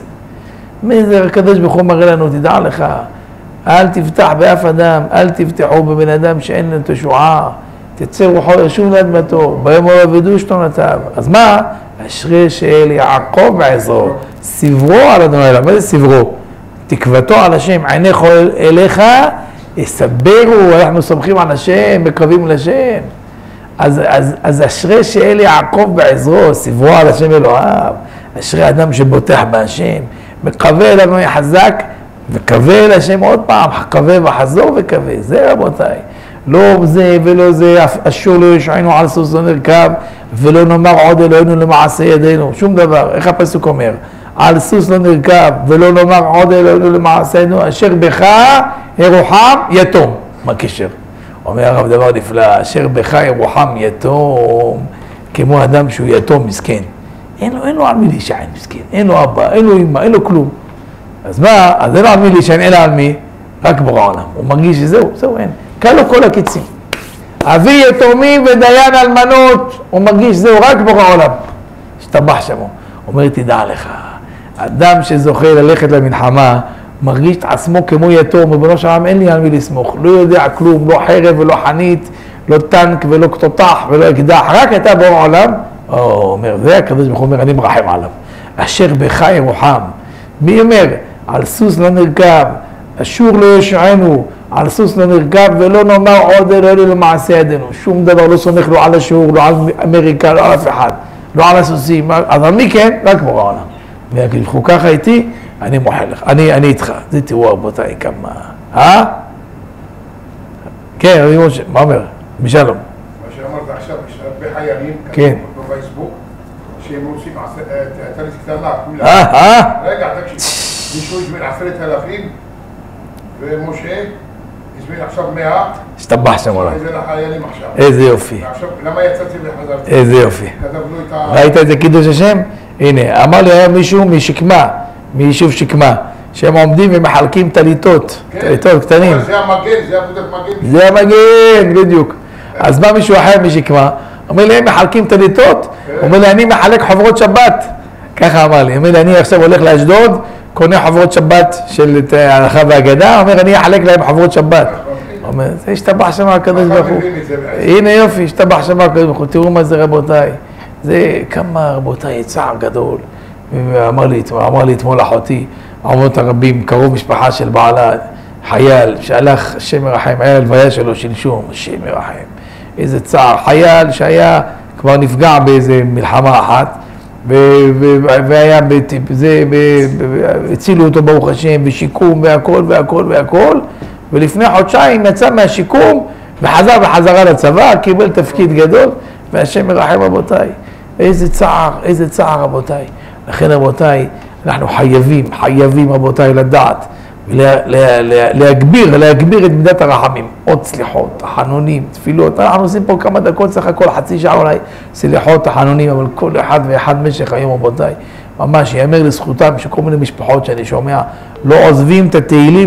מאיזה הקדוש ברוך הוא מראה לנו, תדע לך, אל תפתח באף אדם, אל תפתחו בבן אדם שאין לו תשועה, תצא רוחו ישוב לאדמתו, ביום ההוא ידעו שתונותיו. אז מה? אשרי שאל יעקב בעזרו, סברו על אדוני אלוהיו. מה זה סברו? תקוותו על השם, עיניך אליך יסברו, אנחנו סומכים על השם, מקרבים לשם. אז אשרי שאל יעקב בעזרו, סברו על השם אלוהיו. אשרי אדם שבוטח בהשם, מקווה אל אדוני חזק, וקווה אל השם עוד פעם, קווה וחזור וקווה. זה רבותיי. לא זה ולא זה, אשור לא ישענו על סוס לא נרכב, ולא נאמר עוד אלוהינו למעשה ידינו. שום דבר. איך הפסוק אומר? על סוס לא נרכב, ולא נאמר עוד אלוהינו למעשה ידינו, אשר בך ירוחם יתום. מה הקשר? אומר הרב דבר נפלא, אשר בך ירוחם יתום, כמו אדם שהוא יתום מסכן. אין לו על מי להישען מסכן, אין לו אבא, אין לו אמא, אין לו כלום. אז מה? אז אין לו על מי להישען, אלא על מי? רק בורא עולם. הוא מרגיש שזהו, אין. כאן לו כל הקיצים. אבי יתומים ודיין אלמנות, הוא מרגיש זהו, רק בורא עולם. השתבח שמו. אומר, תדע לך, אדם שזוכה ללכת למלחמה, מרגיש את עצמו כמו יתום, ובנו שלם אין לי על מי לסמוך. לא יודע כלום, לא חרב ולא חנית, לא טנק ולא תותח ולא אקדח, רק אתה בורא עולם. אומר, זה הקדוש ברוך הוא אומר, אני מרחם עליו. אשר בך ירוחם. מי אומר? על סוס לא נרכב, אשור לא ישענו, על סוס לא נרכב, ולא נאמר עוד אלוהינו למעשה ידינו. שום דבר לא סומך לא על השור, לא על אמריקה, לא על אף אחד, לא על הסוסים. אבל מי כן? רק בורא עולם. והקדוש ככה איתי, אני מוחל לך, אני איתך. זה תראו רבותיי כמה, כן, אני משה, מה אומר? בשלום. מה שאמרת עכשיו, יש הרבה חיילים, כן. בפייסבוק, שהם רוצים תלית קטנה, כולה. רגע, תקשיב, מישהו הזמין 10,000, ומשה הזמין עכשיו 100. השתבח שם עולם. זה לחיילים עכשיו. איזה יופי. ועכשיו, למה יצאתי וחזרתי? איזה יופי. כתבנו את ה... ראית את זה קידוש השם? הנה, אמר לי היה מישהו משקמה, מיישוב שקמה, שהם עומדים ומחלקים טליתות, טליתות קטנים. זה המגן, זה עבודת מגן. זה המגן, בדיוק. אז בא מישהו אחר משקמה, אומר לי, הם מחלקים טליתות, אומר לי, אני מחלק חוברות שבת. ככה אמר לי, אומר לי, אני עכשיו הולך לאשדוד, קונה חוברות שבת של ההלכה והאגדה, אומר, אני אחלק להם חוברות שבת. אומר, זה השתבח שם הקדוש ברוך הוא. הנה יופי, השתבח שם הקדוש ברוך הוא. תראו מה זה רבותיי. זה כמה רבותיי, צער גדול. אמר לי אתמול אחותי, עמות הרבים, קרוב משפחה של בעלה, חייל, שהלך, השם ירחם, היה הלוויה שלו שלשום, השם ירחם. איזה צער, חייל שהיה כבר נפגע באיזה מלחמה אחת, והיה הצילו אותו ברוך השם, בשיקום והכל, ולפני חודשיים יצא מהשיקום, וחזר בחזרה לצבא, קיבל תפקיד גדול, והשם ירחם רבותיי. איזה צער רבותיי. לכן רבותיי, אנחנו חייבים רבותיי לדעת, להגביר את מידת הרחמים, עוד סליחות, תחנונים, תפילות. אנחנו עושים פה כמה דקות, סך הכל חצי שעה אולי, סליחות, תחנונים, אבל כל אחד ואחד משך היום רבותיי, ממש יאמר לזכותם שכל מיני משפחות שאני שומע, לא עוזבים את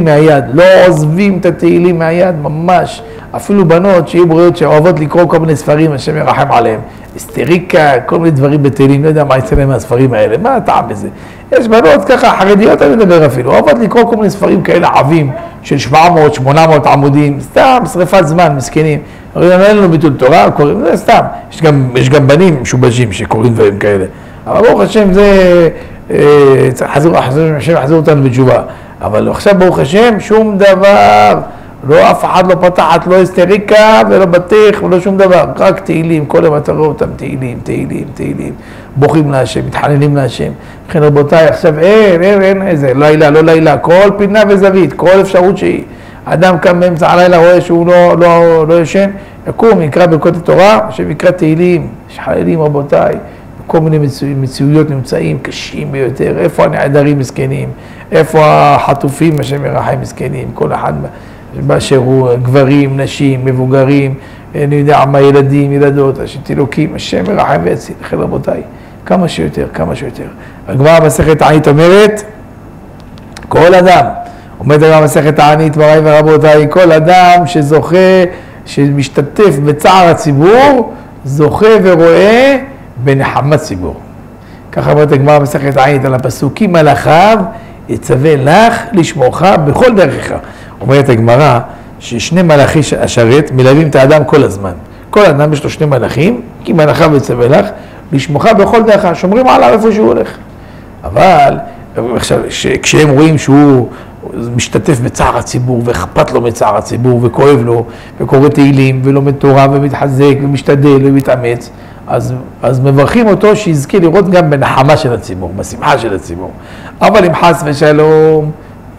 התהילים מהיד, ממש. אפילו בנות שיהיו בריאות שאוהבות לקרוא כל מיני ספרים, השם ירחם עליהם. היסטריקה, כל מיני דברים בתהילים, לא יודע מה יצא להם מהספרים האלה, מה הטעם בזה? יש בנות ככה, חרדיות אני מדבר אפילו, אוהבות לקרוא כל מיני ספרים כאלה עבים, של 700, 800 עמודים, סתם שריפת זמן, מסכנים. הרי אין לנו ביטול תורה, קוראים, זה סתם. יש גם בנים משובשים שקוראים דברים כאלה. אבל ברוך השם זה, השם יחזיר אותנו בתשובה. אבל עכשיו ברוך השם שום דבר, לא אף אחד לא פתחת, לא היסטריקה ולא בטיח ולא שום דבר, רק תהילים, כל יום אתה רואה אותם תהילים, בוכים להשם, מתחננים להשם. לכן רבותיי, עכשיו אין איזה, לילה, לא לילה, כל פינה וזווית, כל אפשרות שהיא. אדם קם באמצע הלילה, רואה שהוא לא ישן, יקום, יקרא ברכות התורה, שיקרא תהילים, יש חיילים רבותיי, כל מיני מציאויות נמצאים קשים ביותר, איפה הנעדרים מסכנים, איפה החטופים, השם ירחם מסכנים, כל אחד באשר הוא, גברים, נשים, מבוגרים, אני יודע מה, ילדים, ילדות, תינוקים, השם ירחם ויציל. לכן רבותיי, כמה שיותר. הגמרא במסכת תענית אומרת, כל אדם, עומד הגמרא במסכת תענית, מוריי ורבותיי, כל אדם שזוכה, שמשתתף בצער הציבור, זוכה ורואה בנחמת ציבור. ככה אומרת הגמרא במסכת תענית על הפסוקים, מלאכיו יצווה לך לשמורך בכל דרכך. אומרת הגמרא ששני מלאכי השרת מלווים את האדם כל הזמן. כל אדם יש לו שני מלאכים, כי מלאכיו יצווה לך, לשמוך בכל דרך, שומרים עליו איפה שהוא הולך. אבל עכשיו, כשהם רואים שהוא משתתף בצער הציבור, ואכפת לו מצער הציבור, וכואב לו, וקורא תהילים, ולומד תורה, ומתחזק, ומשתדל, ומתאמץ, אז מברכים אותו שיזכה לראות גם בנחמה של הציבור, בשמחה של הציבור. אבל אם חס ושלום,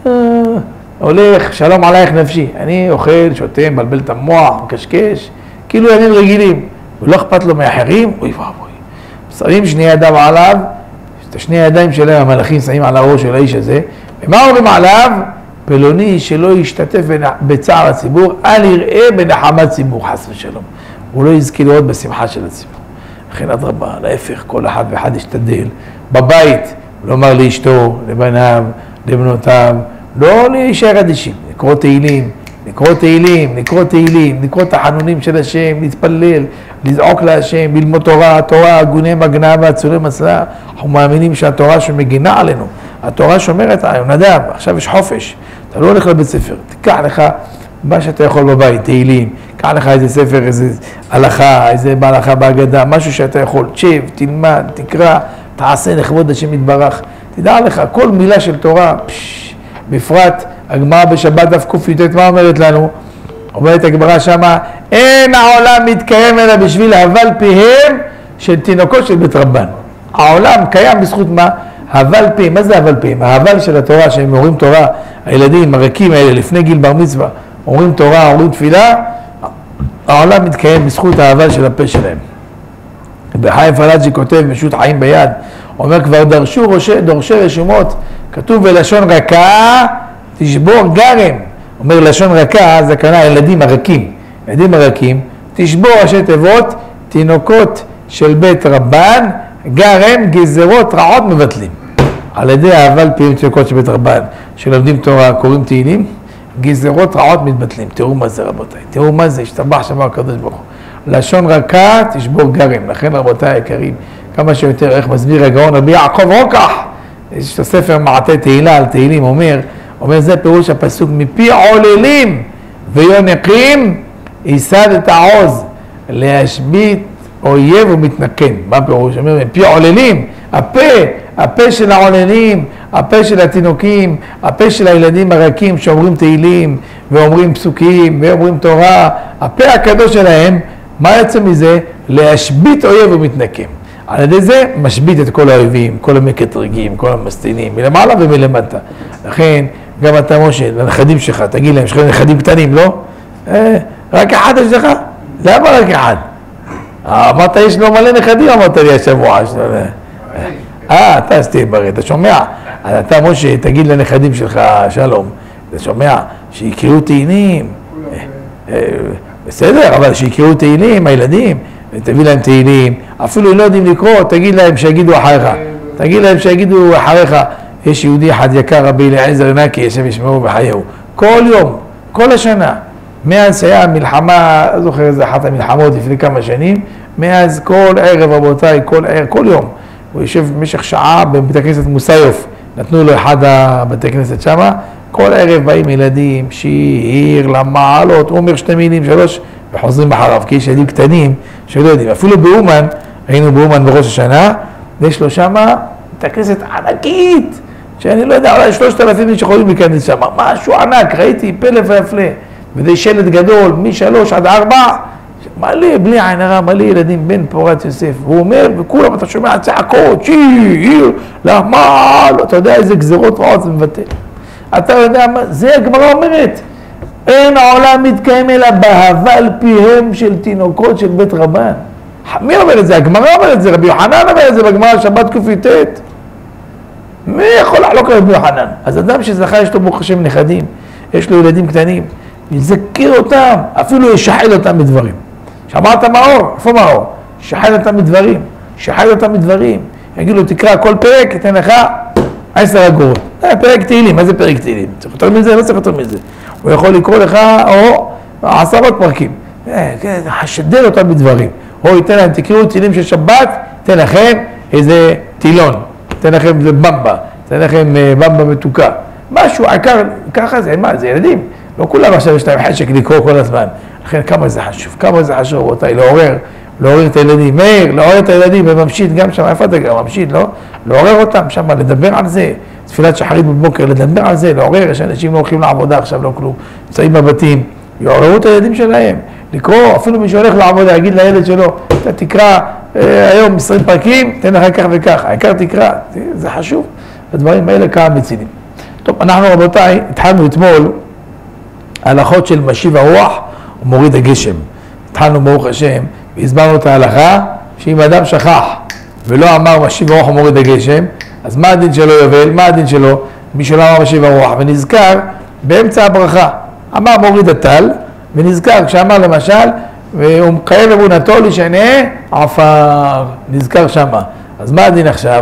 הולך, שלום עלייך נפשי, אני אוכל, שותה, מבלבל את המוח, מקשקש, כאילו ימים רגילים, ולא אכפת לו מאחרים, אוי ואבוי. שמים שני ידיו עליו, את השני הידיים שלהם המלאכים שמים על הראש של האיש הזה, ומה אומרים עליו? פלוני שלא ישתתף בצער הציבור, אל יראה בנחמת ציבור, חס ושלום. הוא לא יזכה לראות בשמחה של הציבור. לכן אדרבה, להפך, כל אחד ואחד ישתדל. בבית, לומר לאשתו, לבניו, לבנותיו, לא להישאר אדישים, לקרוא תהילים, לקרוא תהילים, לקרוא תהילים, לקרוא את החנונים של השם, להתפלל, לזעוק להשם, ללמוד תורה, התורה, הגוני מגנה והצולי מסע. אנחנו מאמינים שהתורה שמגינה עלינו, התורה שומרת עלינו, נדב, עכשיו יש חופש, אתה לא הולך לבית ספר, תיקח לך מה שאתה יכול בבית, תהילים, קח לך איזה ספר, איזה הלכה, איזה בהלכה בהגדה, משהו שאתה יכול, תשב, תלמד, תקרא, תעשה לכבוד השם יתברך, תדע לך, כל מילה של תורה, בפרט, הגמרא בשבת דף קי"ט, מה אומרת לנו? אומרת הגמרא שמה, אין העולם מתקיים אלא בשביל הבל פיהם של תינוקות של בית רבן. העולם קיים בזכות מה? הבל פיהם. מה זה הבל פיהם? ההבל של התורה, שהם אומרים תורה, הילדים הרכים האלה לפני גיל בר מצווה, אומרים תורה, אומרים תפילה, העולם מתקיים בזכות ההבל של הפה שלהם. בחיים פלאג'י כותב משו"ת חיים ביד, אומר כבר דורשי רשומות, כתוב בלשון רכה, תשבור גרם. אומר לשון רכה, זה כנראה ילדים הרכים. ילדים הרכים, תשבור ראשי תיבות, תינוקות של בית רבן, גרם, גזרות רעות מבטלים. על ידי ההבל פיהם תינוקות של בית רבן, שלומדים תורה, קוראים תהילים, גזרות רעות מתבטלים. תראו מה זה רבותיי, תראו מה זה, השתבח שמה הקדוש ברוך הוא. לשון רכה, תשבור גרם. לכן רבותיי היקרים, כמה שיותר, איך מסביר הגאון רבי יעקב רוקח, יש לו ספר מעטה תהילה על תהילים, אומר זה פירוש הפסוק, מפי עוללים ויונקים ייסד את העוז, להשבית אויב ומתנקם. מה פירוש? אומר מפי עוללים, הפה של העוללים, הפה של התינוקים, הפה של הילדים הרכים שאומרים תהילים ואומרים פסוקים ואומרים תורה, הפה הקדוש שלהם, מה יוצא מזה? להשבית אויב ומתנקם. על ידי זה משבית את כל האויבים, כל המקטרגים, כל המסטינים, מלמעלה ומלמטה. לכן, גם אתה משה, לנכדים שלך, תגיד להם, יש לך נכדים קטנים, לא? רק אחד יש לך? למה רק אחד? אמרת, יש לו מלא נכדים, אמרת לי השבוע. אתה סתיי בריא, אתה שומע? אתה משה, תגיד לנכדים שלך, שלום, אתה שומע? שיקראו תהילים. בסדר, אבל שיקראו תהילים, הילדים. ותביא להם תהילים, אפילו לא יודעים לקרוא, תגיד להם שיגידו אחריך, תגיד להם שיגידו אחריך. יש יהודי אחד יקר, רבי אליעזר נקי, השם ישמעו בחייהו, כל יום, כל השנה, מאז שהיה מלחמה, לא זוכר איזה אחת המלחמות לפני כמה שנים, מאז כל ערב רבותיי, כל יום, הוא יושב במשך שעה בבית הכנסת מוסיוף, נתנו לו אחד הבתי כנסת שמה, כל ערב באים ילדים, שיר, למעלות, הוא אומר 2 מילים, 3, וחוזרים אחריו, כי יש ילדים קטנים שלא יודעים. אפילו באומן, היינו באומן בראש השנה, ויש לו שמה את הכנסת ענקית, שאני לא יודע, אולי 3,000 איש יכולים להיכנס שמה, משהו ענק, ראיתי פלא והפלא, וזה שלט גדול, מ3 עד 4, מלא, בלי עין הרע, מלא ילדים בין פורת יוסף. הוא אומר, וכולם, אתה שומע צעקות, שיר, למה, אתה יודע איזה גזרות רעות זה מבטא. אתה יודע מה, זה הגמרא אומרת. אין העולם מתקיים אלא בהבל פיהם של תינוקות של בית רבן. מי אומר את זה? הגמרא אומר את זה, רבי יוחנן אומר את זה בגמרא שבת קי"ט. מי יכול לחלוק על רבי יוחנן? אז אדם שזכה יש לו ברוך השם נכדים, יש לו ילדים קטנים, יזכיר אותם, אפילו ישחל אותם מדברים. שמעת מאור? איפה מאור? ישחל אותם מדברים, ישחל אותם מדברים. יגיד לו תקרא כל פרק, יתן לך 10 אגורות. פרק תהילים, מה זה פרק תהילים? צריך יותר מזה? לא צריך יותר מזה. הוא יכול לקרוא לך או 10 פרקים, חשדל אותם בדברים, או ייתן להם, תקראו תהילים של שבת, ייתן לכם איזה תילון, ייתן לכם איזה במבה, ייתן לכם במבה מתוקה, משהו, העיקר, ככה זה, מה, זה ילדים, לא כולם עכשיו יש להם חשק לקרוא כל הזמן, לכן כמה זה חשוב, כמה זה חשוב, רבותיי, לעורר את הילדים, מאיר, לעורר את הילדים, וממשית גם שם, איפה אתה גם ממשית, לא? לעורר אותם שם, לדבר על זה, תפילת שחרית בבוקר, לדבר על זה, לעורר, שאנשים לא הולכים לעבודה עכשיו, לא כלום, נמצאים בבתים, יעוררו את הילדים שלהם, לקרוא, אפילו מי שהולך לעבודה, יגיד לילד שלו, אתה תקרא היום 20 פרקים, תן לך כך וכך, העיקר תקרא, זה חשוב, הדברים האלה כמה מצילים. טוב, אנחנו רבותיי, התחלנו אתמול הלכות של משיב הרוח ומוריד הגשם. התחלנו ברוך השם, והסברנו את ההלכה, שאם אדם שכח ולא אמר משיב הרוח ומוריד הגשם, אז מה הדין שלו יובל? מה הדין שלו? מי שלא אמר משיב הרוח, ונזכר באמצע הברכה. אמר מוריד הטל, ונזכר כשאמר למשל, והוא מקיים אמונתו לשנה עפר, נזכר שמה. אז מה הדין עכשיו?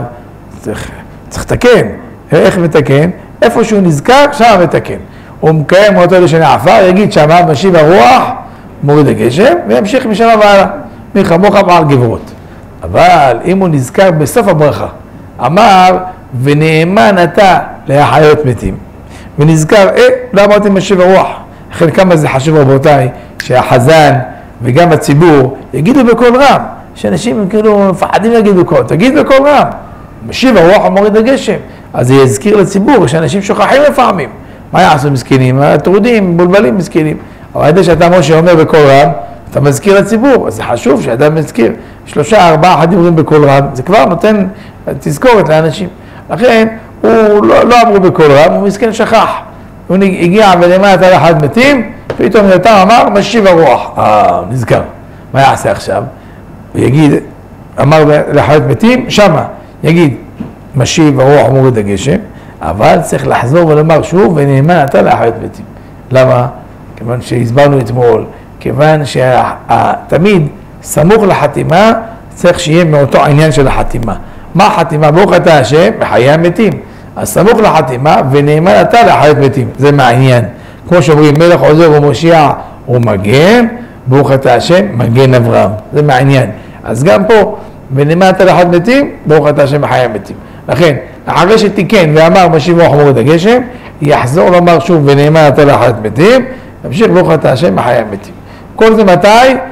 צריך לתקן. איך מתקן? איפה שהוא נזכר, שם מתקן. הוא מקיים אמונתו לשנה עפר, יגיד שמה משיב הרוח, מוריד הגשם, וימשיך משם והלאה. מי כמוך בעל גברות. אבל אם הוא נזכר בסוף הברכה, אמר, ונאמן אתה להחיות מתים. ונזכר, לא אמרתי משיב הרוח. לכן כמה זה חשוב רבותיי, שהחזן וגם הציבור יגידו בקול רם, שאנשים כאילו מפחדים להגיד בקול, תגיד בקול רם, משיב הרוח ומוריד הגשם. אז זה יזכיר לציבור, שאנשים שוכחים לפעמים. מה יעשו מסכנים? הטרודים, מבולבלים מסכנים. אבל ידע שאתה משה אומר בקול רם, אתה מזכיר לציבור, אז זה חשוב שאדם מזכיר. 3-4 דיבורים בקול רם, זה כבר נותן תזכורת לאנשים. לכן, הוא לא אמרו בקול רם, הוא מסכן שכח. הוא הגיע ולמטה לאחד מתים, פתאום יתם אמר, משיב הרוח. נזכר. מה יעשה עכשיו? הוא יגיד, אמר לאחד מתים, שמה, יגיד, משיב הרוח ומוריד הגשם, אבל צריך לחזור ולומר שוב, ונאמן אתה לאחד מתים. למה? כיוון שהסברנו אתמול, כיוון שתמיד סמוך לחתימה, צריך שיהיה מאותו העניין של החתימה. מה החתימה? ברוך אתה השם, בחיי המתים. אז סמוך לחתימה, ונאמן אתה לאחד מתים. זה מעניין. כמו שאומרים, מלך עוזר ומושיע ומגן, ברוך אתה השם, מגן אברהם. זה מעניין. אז גם פה, ונאמן אתה לאחד מתים, ברוך אתה השם, בחיי המתים. לכן, אחרי שתיקן ואמר משיב רוח ומוריד הגשם, יחזור לומר שוב, ונאמן אתה לאחד מתים, ימשיך ברוך אתה השם, בחיי המתים. כל זה מתי?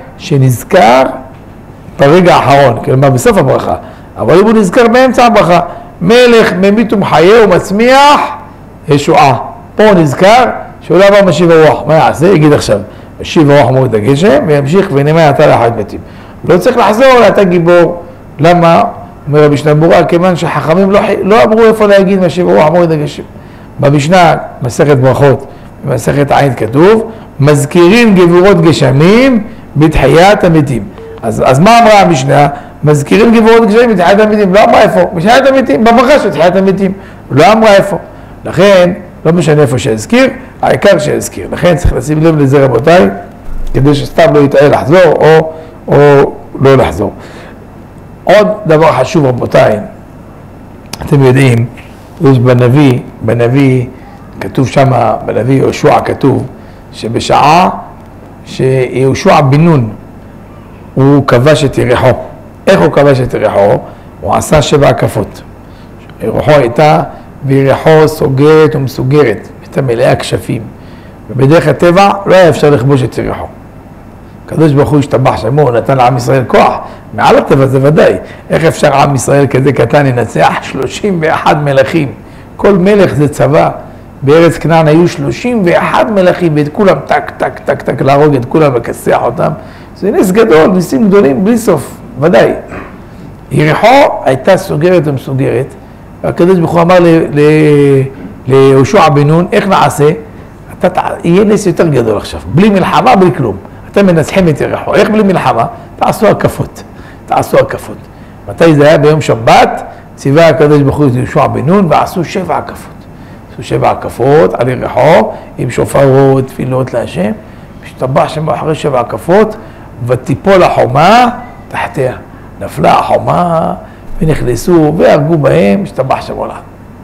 שנזכר ברגע האחרון, כלומר בסוף הברכה. אבל אם הוא נזכר באמצע הברכה, מלך ממית ומחיה ומצמיח ישועה. פה הוא נזכר שהוא לא אמר משיב הרוח. מה יעשה? יגיד עכשיו, משיב הרוח ומוריד הגשם, וימשיך ונאמן אתה לאחד מתים. לא צריך לחזור, אתה גיבור. למה? אומר המשנה ברורה, כיוון שחכמים לא אמרו איפה להגיד משיב הרוח ומוריד הגשם. במשנה, מסכת ברכות, במסכת עין כתוב, מזכירים גבורות גשמים בתחיית המתים. אז מה אמרה המשנה? מזכירים גבורות גשמים בתחיית המתים. לא אמרה איפה? בתחיית המתים, בברכה של תחיית המתים. לא אמרה איפה. לכן, לא משנה איפה שהזכיר, העיקר שהזכיר. לכן צריך לשים לב לזה רבותיי, כדי שסתם לא יתאה לחזור או לא לחזור. עוד דבר חשוב רבותיי, אתם יודעים, יש בנביא כתוב שם, בנביא יהושע כתוב, שבשעה שיהושע בן נון הוא כבש את יריחו. איך הוא כבש את יריחו? הוא עשה 7 הקפות. יריחו הייתה, ויריחו סוגרת ומסוגרת, הייתה מלאה כשפים. ובדרך הטבע לא היה אפשר לכבוש את יריחו. הקדוש ברוך הוא השתבח שמו, נתן לעם ישראל כוח, מעל הטבע זה ודאי. איך אפשר עם ישראל כזה קטן לנצח 31 מלכים? כל מלך זה צבא. בארץ כנען היו 31 מלכים, ואת כולם טק, טק, טק, טק, להרוג את כולם, לכסח אותם. זה נס גדול, ניסים גדולים, בלי סוף, ודאי. יריחו הייתה סוגרת ומסוגרת, והקדוש ברוך הוא אמר ליהושע בן נון, איך נעשה? יהיה נס יותר גדול עכשיו, בלי מלחמה, בלי כלום. אתם מנצחים את יריחו, איך בלי מלחמה? תעשו הקפות, תעשו הקפות. מתי זה היה? ביום שבת, ציווה הקדוש ברוך הוא את יהושע בן נון, ועשו 7 הקפות. עשו 7 הקפות על יריחו, עם שופרות, תפילות להשם, השתבח שם אחרי 7 הקפות, ותיפול החומה תחתיה. נפלה החומה, ונכנסו, והרגו בהם, השתבח שם עולם.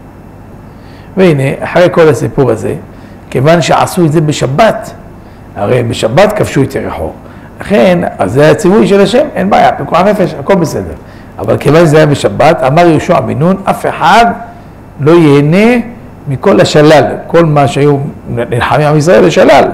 והנה, אחרי כל הסיפור הזה, כיוון שעשו את זה בשבת, הרי בשבת כבשו את יריחו. לכן, אז זה הציווי של השם, אין בעיה, פיקוח נפש, הכל בסדר. אבל כיוון שזה היה בשבת, אמר יהושע בן נון, אף אחד לא ייהנה מכל השלל, כל מה שהיו נלחמים עם ישראל לשלל.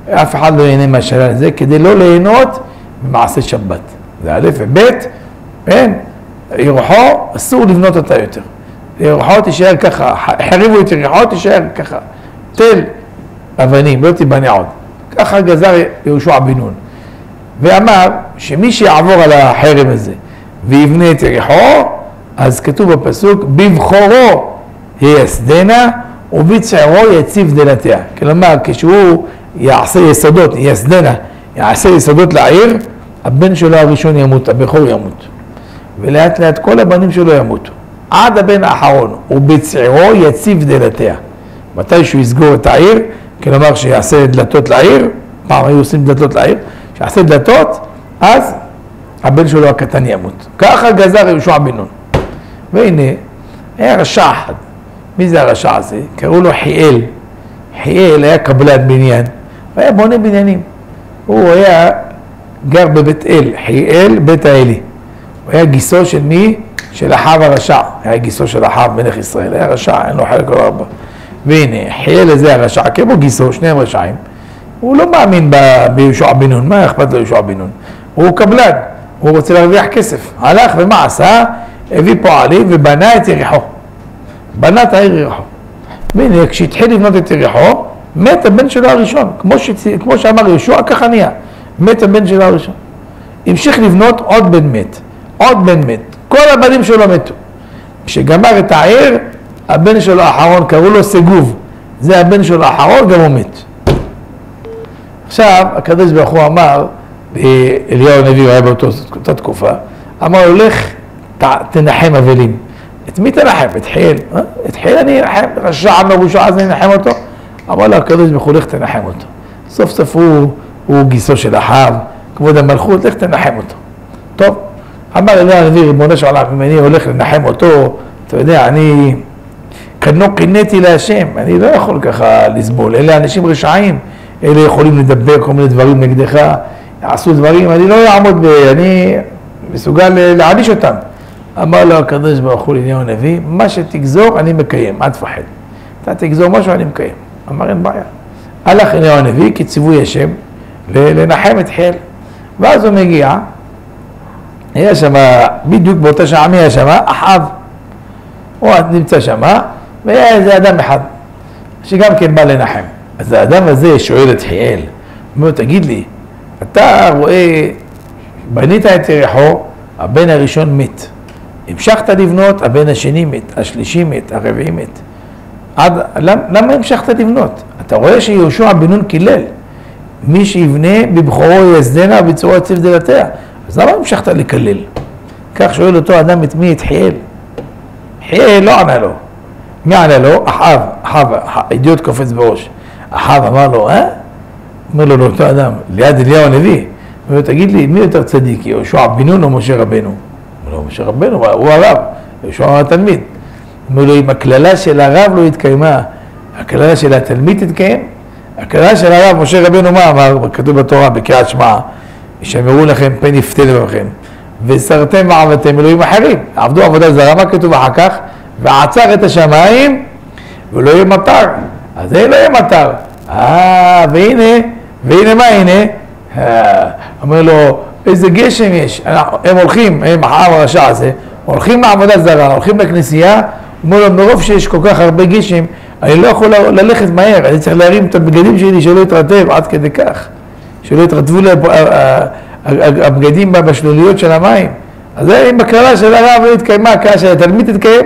אף אחד לא ייהנה מהשלל הזה, כדי לא ליהנות ממעשה שבת. זה א' וב', כן, ירוחו, אסור לבנות אותה יותר. ירוחו תישאר ככה, חריבו את ירוחו תישאר ככה, תל אבנים, לא תיבנה עוד. ככה גזר יהושע בן נון. ואמר שמי שיעבור על החרם הזה ויבנה את יריחו, אז כתוב בפסוק, בבחורו ייסדנה ובצערו יציב דלתיה. כלומר, כשהוא יעשה יסודות, יסדנה, יעשה יסודות לעיר, הבן שלו הראשון ימות, הבכור ימות. ולאט לאט כל הבנים שלו ימותו. עד הבן האחרון, ובצערו יציב דלתיה. מתי שהוא יסגור את העיר, כלומר שיעשה דלתות לעיר, פעם היו עושים דלתות לעיר, שיעשה דלתות, אז הבן שלו הקטן ימות. ככה גזר יהושע בן נון. והנה, היה רשע אחד. מי זה הרשע הזה? קראו לו חיאל. חיאל היה קבלן בניין, והיה בונה בניינים. הוא היה גר בבית אל, חיאל בית האלי. הוא היה גיסו של מי? של אחאב הרשע. היה גיסו של אחאב מלך ישראל, היה רשע, אין לו חלק או ארבע. והנה, חיאל הזה הרשע, כמו גיסו, שניהם רשעים. הוא לא מאמין ביהושע בן נון, מה אכפת לו יהושע בן נון? הוא קבלן, הוא רוצה להרוויח כסף. הלך ומה עשה? הביא פועלים ובנה את יריחו. בנה את העיר יריחו. והנה, כשהתחיל לבנות את יריחו, מת הבן שלו הראשון. כמו שאמר יהושע, ככה נהיה. מת הבן שלו הראשון. המשיך לבנות, עוד בן מת. עוד בן מת. כל הבנים שלו מתו. כשגמר את העיר, הבן שלו האחרון, קראו לו סגוב. זה הבן שלו האחרון, גם הוא מת. עכשיו, הקדוש ברוך הוא אמר, אליהו הנביא, הוא היה באותה תקופה, אמר לו, לך תנחם אבלים. את מי תנחם? את חיאל. את חיאל אני אנחם, רשע מרושע, אז אני אנחם אותו. אמר לו, הקדוש ברוך הוא, לך תנחם אותו. סוף סוף הוא גיסו של אחאב, כבוד המלכות, לך תנחם אותו. טוב, אמר אליהו הנביא, ריבונו של עולם, אם אני הולך לנחם אותו, אתה יודע, אני כנו קינאתי להשם, אני לא יכול ככה לסבול, אלה אנשים רשעים, אלה יכולים לדבר כל מיני דברים נגדך, יעשו דברים, אני לא אעמוד, אני מסוגל להעניש אותם. אמר לו הקדוש ברוך הוא לאליהו הנביא, מה שתגזור אני מקיים, אל תפחד. אתה תגזור משהו אני מקיים. אמר אין בעיה. הלך אליהו הנביא כציווי השם לנחם את חיאל. ואז הוא מגיע, היה שם, בדיוק באותה שעה מי היה שם? אחאב. הוא נמצא שם, והיה איזה אדם אחד, שגם כן בא לנחם. אז האדם הזה שואל את חיאל, אומר, תגיד לי, אתה רואה, בנית את יריחו, הבן הראשון מת. המשכת לבנות, הבן השני מת, השלישי מת, הרביעי מת. למה המשכת לבנות? אתה רואה שיהושע בן נון קילל, מי שיבנה בבחורו יסדנה ובצורו יציב דלתיה. אז למה המשכת לקלל? כך שואל אותו אדם את מי? את חיאל. חיאל לא ענה לו. מי ענה לו? אחאב, האידיוט קופץ בראש. אחאב אמר לו, אומר לו לאותו אדם, ליד אליהו הנביא, אומר לו, תגיד לי, מי יותר צדיק, יהושע בן נון או משה רבנו? אומר לו, משה רבנו, הוא הרב, יהושע הוא התלמיד. אומר לו, אם הקללה של הרב לא התקיימה, הקללה של התלמיד תתקיים? הקללה של הרב, משה רבנו מה אמר? כתוב בתורה, בקריאת שמע, שמרו לכם פן יפתה לבכם, וסרתם ועבדתם אלוהים אחרים. עבדו עבודה זרה, מה כתוב אחר כך? ועצר את השמיים, ולא יהיה מטר. אז זה לא יהיה מטר. והנה מה הנה? אומר לו, איזה גשם יש. הם הולכים, הם אחאב הרשע הזה, הולכים לעבודה זרה, הולכים לכנסייה, אומר לו, מרוב שיש כל כך הרבה גשם, אני לא יכול ללכת מהר, אני צריך להרים את הבגדים שלי שלא יתרטב עד כדי כך. שלא יתרטבו הבגדים בשלוליות של המים. אז אם בקללה של הרב לא התקיימה, הקללה של התלמיד תתקיים.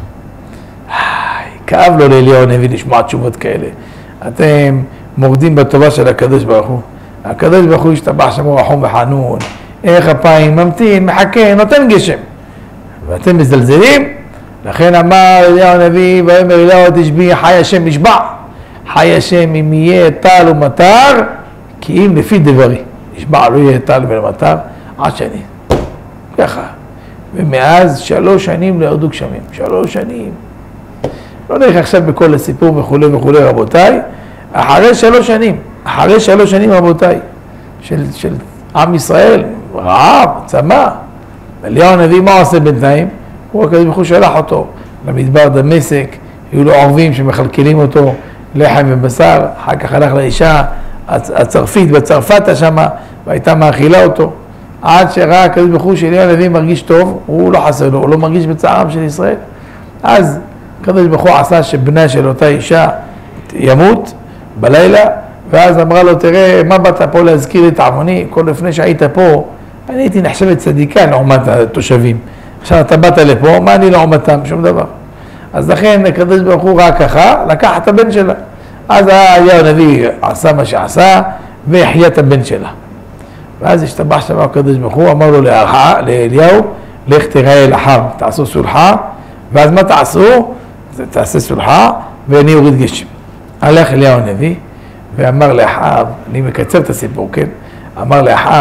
כאב לו לאליהו הנביא לשמוע תשובות כאלה. אתם מורדים בטובה של הקדוש ברוך הוא. הקדוש ברוך הוא ישתבח שמו רחום וחנון. איך אפיים ממתין, מחכה, נותן גשם. ואתם מזלזלים? לכן אמר אליהו הנביא, ואומר אליהו תשבי, חי השם נשבע. חי השם אם יהיה טל ומטר, כי אם לפי דברי. נשבע לא יהיה טל ולמטר, עד שני. ככה. ומאז 3 שנים לא ירדו גשמים. 3 שנים. לא נלך עכשיו בכל הסיפור וכולי וכולי רבותיי. אחרי 3 שנים. אחרי 3 שנים רבותיי. של עם ישראל, רעב, צמא. אליהו הנביא מה עושה בינתיים? הוא הקדוש ברוך הוא שלח אותו למדבר דמשק, היו לו עורבים שמחלקלים אותו לחם ובשר, אחר כך הלך לאישה, הצרפית בצרפתה שמה, והייתה מאכילה אותו, עד שראה הקדוש ברוך הוא שאליהו הנביא מרגיש טוב, הוא לא חסר לו, הוא לא מרגיש בצערם של ישראל. אז הקדוש ברוך הוא עשה שבנה של אותה אישה ימות בלילה, ואז אמרה לו, תראה, מה באת פה להזכיר לי את עווני? כל לפני שהיית פה, אני הייתי נחשבת צדיקה לעומת התושבים. עכשיו אתה באת לפה, מה אני לעומתם? שום דבר. אז לכן הקדוש ברוך הוא ראה ככה, לקח את הבן שלה. אז אליהו הנביא עשה מה שעשה, והחיה את הבן שלה. ואז השתבח שם הקדוש ברוך הוא, אמר לו לאליהו, לך תראה אל אחאב, תעשו סולחה, ואז מה תעשו? תעשה סולחה, ואני אוריד גשם. הלך אליהו הנביא, ואמר לאחאב, אני מקצר את הסיפור, כן? אמר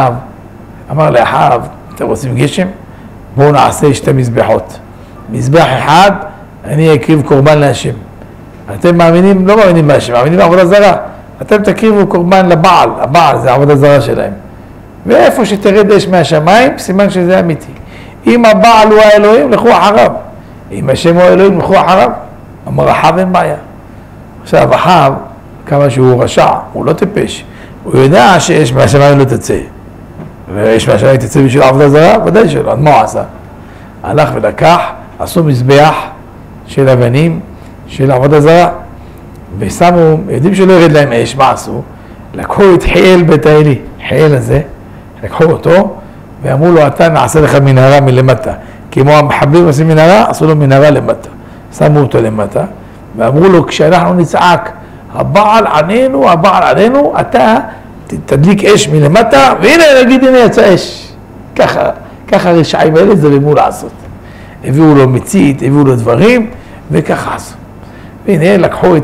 לאחאב, אתם רוצים גשם? בואו נעשה שתי מזבחות. מזבח אחד, אני אקריב קורבן להשם. אתם מאמינים, לא מאמינים בהשם, מאמינים בעבודה זרה. אתם תקריבו קורבן לבעל, הבעל זה העבודה זרה שלהם. ואיפה שתרד אש מהשמיים, סימן שזה אמיתי. אם הבעל הוא האלוהים, לכו אחריו. אם השם הוא האלוהים, לכו אחריו. אמר אחאב אין בעיה. עכשיו אחאב, כמה שהוא רשע, הוא לא טיפש. הוא יודע שאש מהשמיים לא תצא. ואש מהשמיים תצא בשביל העבודה זרה, ודאי שלא. אז מה הוא עשה? הלך ולקח, עשו מזבח של אבנים, של עבודה זרה, ושמו, יודעים שלא ירד להם אש, מה עשו? לקחו את חיאל בית האלי, חיאל הזה, לקחו אותו, ואמרו לו, אתה נעשה לך מנהרה מלמטה. כמו המחבלים עושים מנהרה, עשו לו מנהרה למטה. שמו אותו למטה, ואמרו לו, כשאנחנו נצעק, הבעל עלינו, אתה תדליק אש מלמטה, והנה נגיד, הנה יצא אש. ככה רשעים האלה זה במול לעשות. הביאו לו מצית, הביאו לו דברים, וככה עשו. והנה לקחו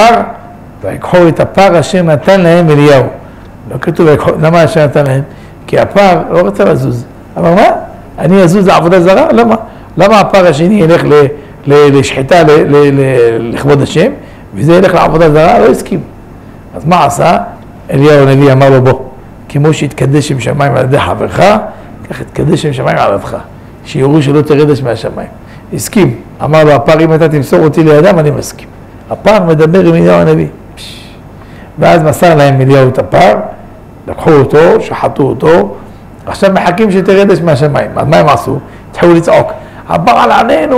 את הפר אשר נתן להם אליהו. לא כתוב, למה אשר נתן להם? כי הפר לא רצה לזוז. אמר מה? אני אזוז לעבודה זרה? למה הפר השני ילך לשחיטה לכבוד השם, וזה ילך לעבודה זרה? לא הסכים. אז מה עשה? אליהו הנביא אמר לו, בוא, כמו שהתקדש עם שמיים על ידי חברך, כך התקדש עם שמיים על ידך, שיראו שלא תרדש מהשמיים. הסכים. אמר לו, הפר, אם אתה תמסור אותי לידם, אני מסכים. הפר מדבר עם אליהו הנביא. ואז מסר להם אליהו את הפר, לקחו אותו, שחטו אותו, עכשיו מחכים שתרדש מהשמיים. אז מה הם עשו? התחילו לצעוק, הבעל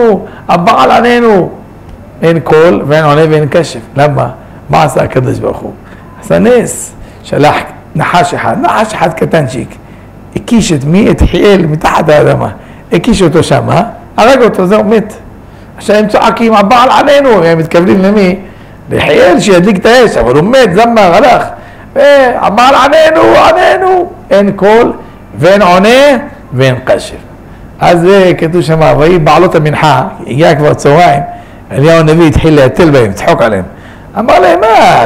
עלינו. אין קול ואין עונה ואין קשב. למה? מה עשה הקדוש ברוך הוא? עשה נס, שלח נחש אחד קטנצ'יק, הקיש את מי? את חיאל מתחת האדמה, הקיש אותו שם, הרג אותו, זהו, מת. עכשיו הם צועקים, הבעל עלינו, הם מתכוונים למי? לחיאל שידליק את האש, אבל הוא מת, זמר, הלך. הבעל עלינו, אין קול ואין עונה ואין קשב. אז כתוב שם, ויהי בעלות המנחה, הגיע כבר צהריים, אליהו הנביא התחיל להתל בהם, צחוק עליהם. אמר להם,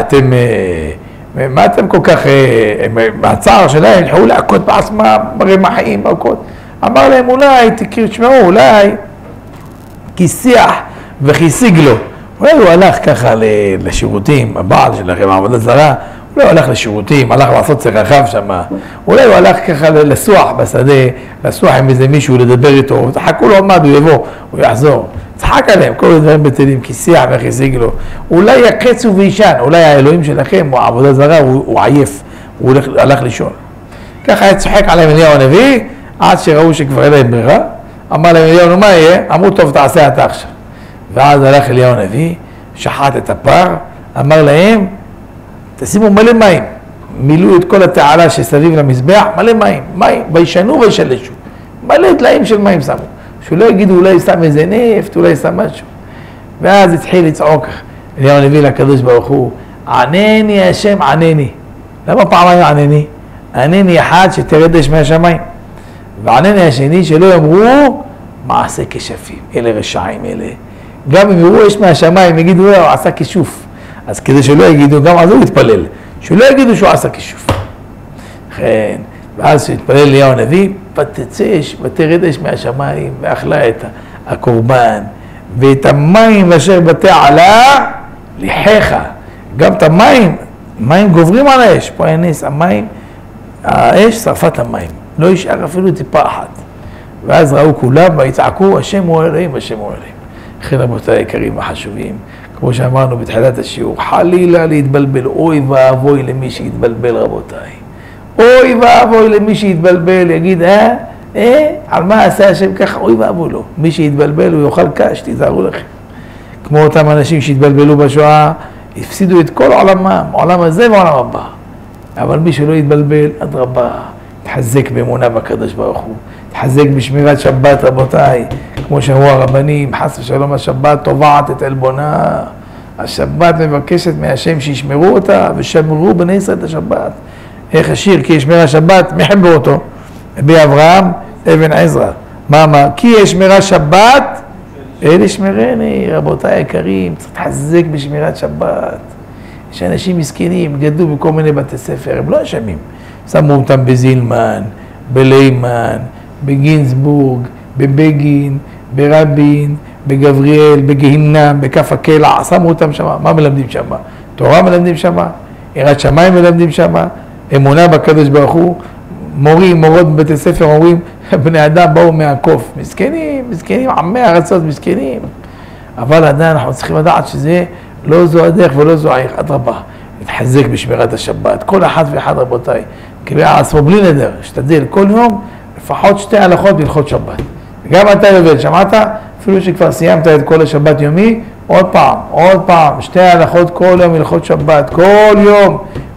מה אתם כל כך, מהצער שלהם, הלכו להכות בעצמם, ברמחים, להכות. אמר להם, אולי, תשמעו, אולי, כיסיח וכיסיג לו. אולי הוא הלך ככה לשירותים, הבעל שלכם, העבודה זרה, אולי הוא הלך לשירותים, הלך לעשות צרכיו שם, אולי הוא הלך ככה לסוח בשדה, לסוח עם איזה מישהו, לדבר איתו, תחכו לו עמד, הוא יבוא, הוא יחזור. צחק עליהם, כל הדברים בטלים, כיסיח וכיסיג לו. אולי יקצו וישן, אולי האלוהים שלכם, או העבודה זרה, הוא עייף, הוא הלך לישון. ככה היה צוחק עליהם אליהו הנביא, עד שראו שכבר אין להם ברירה, אמר להם אליהו, מה יהיה? אמרו, טוב, תעשה אתה עכשיו. ואז הלך אליהו הנביא, שחט את הפר, אמר להם, תשימו מלא מים, מילאו את כל התעלה שסביב למזבח, מלא מים, וישנו וישלשו, מלא דליים של מים שמו, שלא יגידו אולי שם איזה נפט, אולי שם משהו. ואז התחיל לצעוק אליהו הנביא לקדוש ברוך הוא, ענני השם ענני. למה פעמיים ענני? ענני אחד שתרד אש מהשמיים, וענני השני שלא יאמרו מעשה כשפים, אלה רשעים אלה. גם אם יראו אש מהשמיים, יגידו הוא עשה כישוף. אז כדי שלא יגידו, גם אז הוא יתפלל, שלא יגידו שהוא עשה כישוף. כן, ואז שהתפלל אליהו הנביא, ותצא אש ותרד אש מהשמיים, ואכלה את הקורבן, ואת המים אשר בתעלה ליחך. גם את המים, מים גוברים על האש, פה היה נס, המים, האש שרפה את המים, לא יישאר אפילו טיפה אחת. ואז ראו כולם ויצעקו, השם הוא אלוהים, השם הוא אלוהים. לכן רבותיי היקרים והחשובים, כמו שאמרנו בתחילת השיעור, חלילה להתבלבל, אוי ואבוי למי שיתבלבל רבותיי. אוי ואבוי למי שיתבלבל, יגיד, על מה עשה השם ככה? אוי ואבוי לו. מי שיתבלבל הוא יאכל קש, תיזהרו לכם. כמו אותם אנשים שהתבלבלו בשואה, הפסידו את כל עולמם, עולם הזה ועולם הבא. אבל מי שלא יתבלבל, אדרבה, תחזק באמונה בקדוש ברוך הוא. תחזק בשמירת שבת רבותיי. כמו שאמרו הרבנים, חס ושלום השבת תובעת את עלבונה. השבת מבקשת מהשם שישמרו אותה ושמרו בני ישראל את השבת. איך השיר כי ישמר השבת, מי חיבר אותו? רבי אברהם אבן עזרא. מה? כי ישמרה שבת, אלה שמרני, רבותיי היקרים, צריך לחזק בשמירת שבת. יש אנשים מסכנים, גדלו בכל מיני בתי ספר, הם לא אשמים. שמו אותם בזילמן, בלימן, בגינסבורג, בבגין, ברבין, בגבריאל, בגיהינם, בכף הקלע, שמו אותם שם. מה מלמדים שם? תורה מלמדים שם, יראת שמיים מלמדים שם, אמונה בקדוש ברוך הוא, מורים, מורות בבתי ספר, אומרים, בני אדם באו מהקוף, מסכנים, עמי ארצות מסכנים. אבל עדיין אנחנו צריכים לדעת שזה לא זו הדרך ולא זו העיר, אדרבה, להתחזק בשמירת השבת, כל אחד ואחד רבותיי, קביע עצמו בלי נדר, שתדל כל יום, לפחות 2 הלכות בהלכות שבת. וגם אתה יובל, שמעת? אפילו שכבר סיימת את כל השבת יומי, עוד פעם, 2 הלכות כל יום הלכות שבת, כל יום,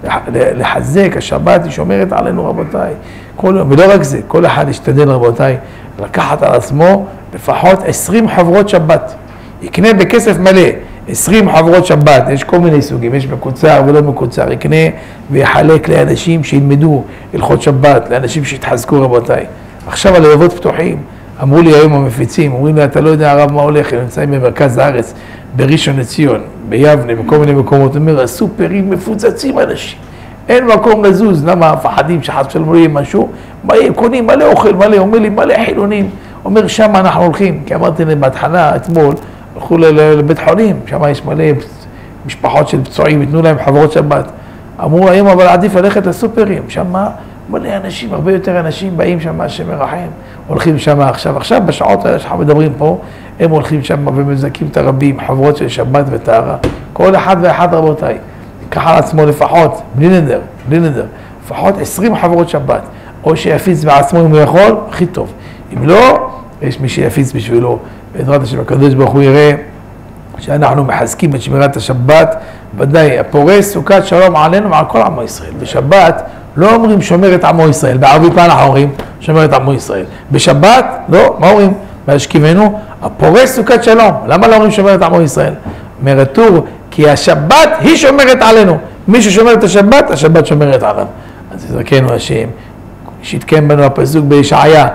לחזק, השבת היא שומרת עלינו רבותיי, כל יום, ולא רק זה, כל אחד ישתדל רבותיי, לקחת על עצמו לפחות 20 חברות שבת, יקנה בכסף מלא, 20 חברות שבת, יש כל מיני סוגים, יש מקוצר ולא מקוצר, יקנה ויחלק לאנשים שילמדו הלכות שבת, לאנשים שיתחזקו רבותיי. עכשיו הלבבות פתוחים, אמרו לי היום המפיצים, אומרים לי, אתה לא יודע הרב מה הולך, הם נמצאים במרכז הארץ, בראשון לציון, ביבנה, בכל מיני מקומות, אומר, הסופרים מפוצצים אנשים, אין מקום לזוז, למה מפחדים שחס ושלום לא יהיה משהו, באים, קונים מלא אוכל, אומר לי, מלא חילונים, אומר, שם אנחנו הולכים, כי אמרתי להם בהתחלה, אתמול, הלכו לבית חולים, שם יש מלא משפחות של פצועים, יתנו להם חברות שבת, אמרו היום אבל עדיף ללכת לסופרים, שם מלא אנשים, הרבה יותר אנשים באים שם, השם מרחם, הולכים שם עכשיו בשעות האלה שאנחנו מדברים פה, הם הולכים שם ומזכים את הרבים, חברות של שבת וטהרה, כל אחד ואחד רבותיי, ייקח על עצמו לפחות, בלי נדר, לפחות 20 חברות שבת, או שיפיץ בעצמו אם הוא יכול, הכי טוב, אם לא, יש מי שיפיץ בשבילו, בעזרת השם הקדוש ברוך הוא יראה שאנחנו מחזקים את שמירת השבת, ודאי הפורס סוכת שלום עלינו ועל כל עמו ישראל. בשבת לא אומרים שומר את עמו ישראל, בערבית מה אנחנו אומרים? שומר את עמו ישראל. בשבת, לא, מה אומרים? בהשכיבנו, הפורס סוכת שלום. למה לא אומרים שומר את עמו ישראל? אומר הטור, כי השבת היא שומרת עלינו. מי ששומר את השבת, השבת שומרת עליו. אז יזכנו השם, שיתקן בנו הפסוק בישעיה,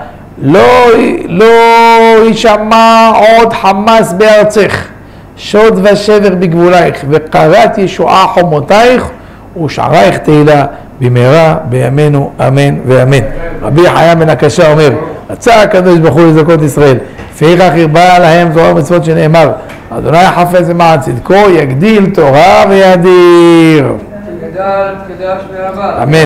לא יישמע עוד חמאס בארצך, שוד ושבר בגבולייך, וקראת ישועה חומותייך, ושערייך תהילה במהרה בימינו אמן ואמן. רבי חיה בן הקשה אומר, רצה הקדוש ברוך הוא לזכות ישראל, לפיכך הרבה להם תורה ומצוות שנאמר, אדוני חפץ למען צדקו, יגדיל תורה ויאדיר. אמן.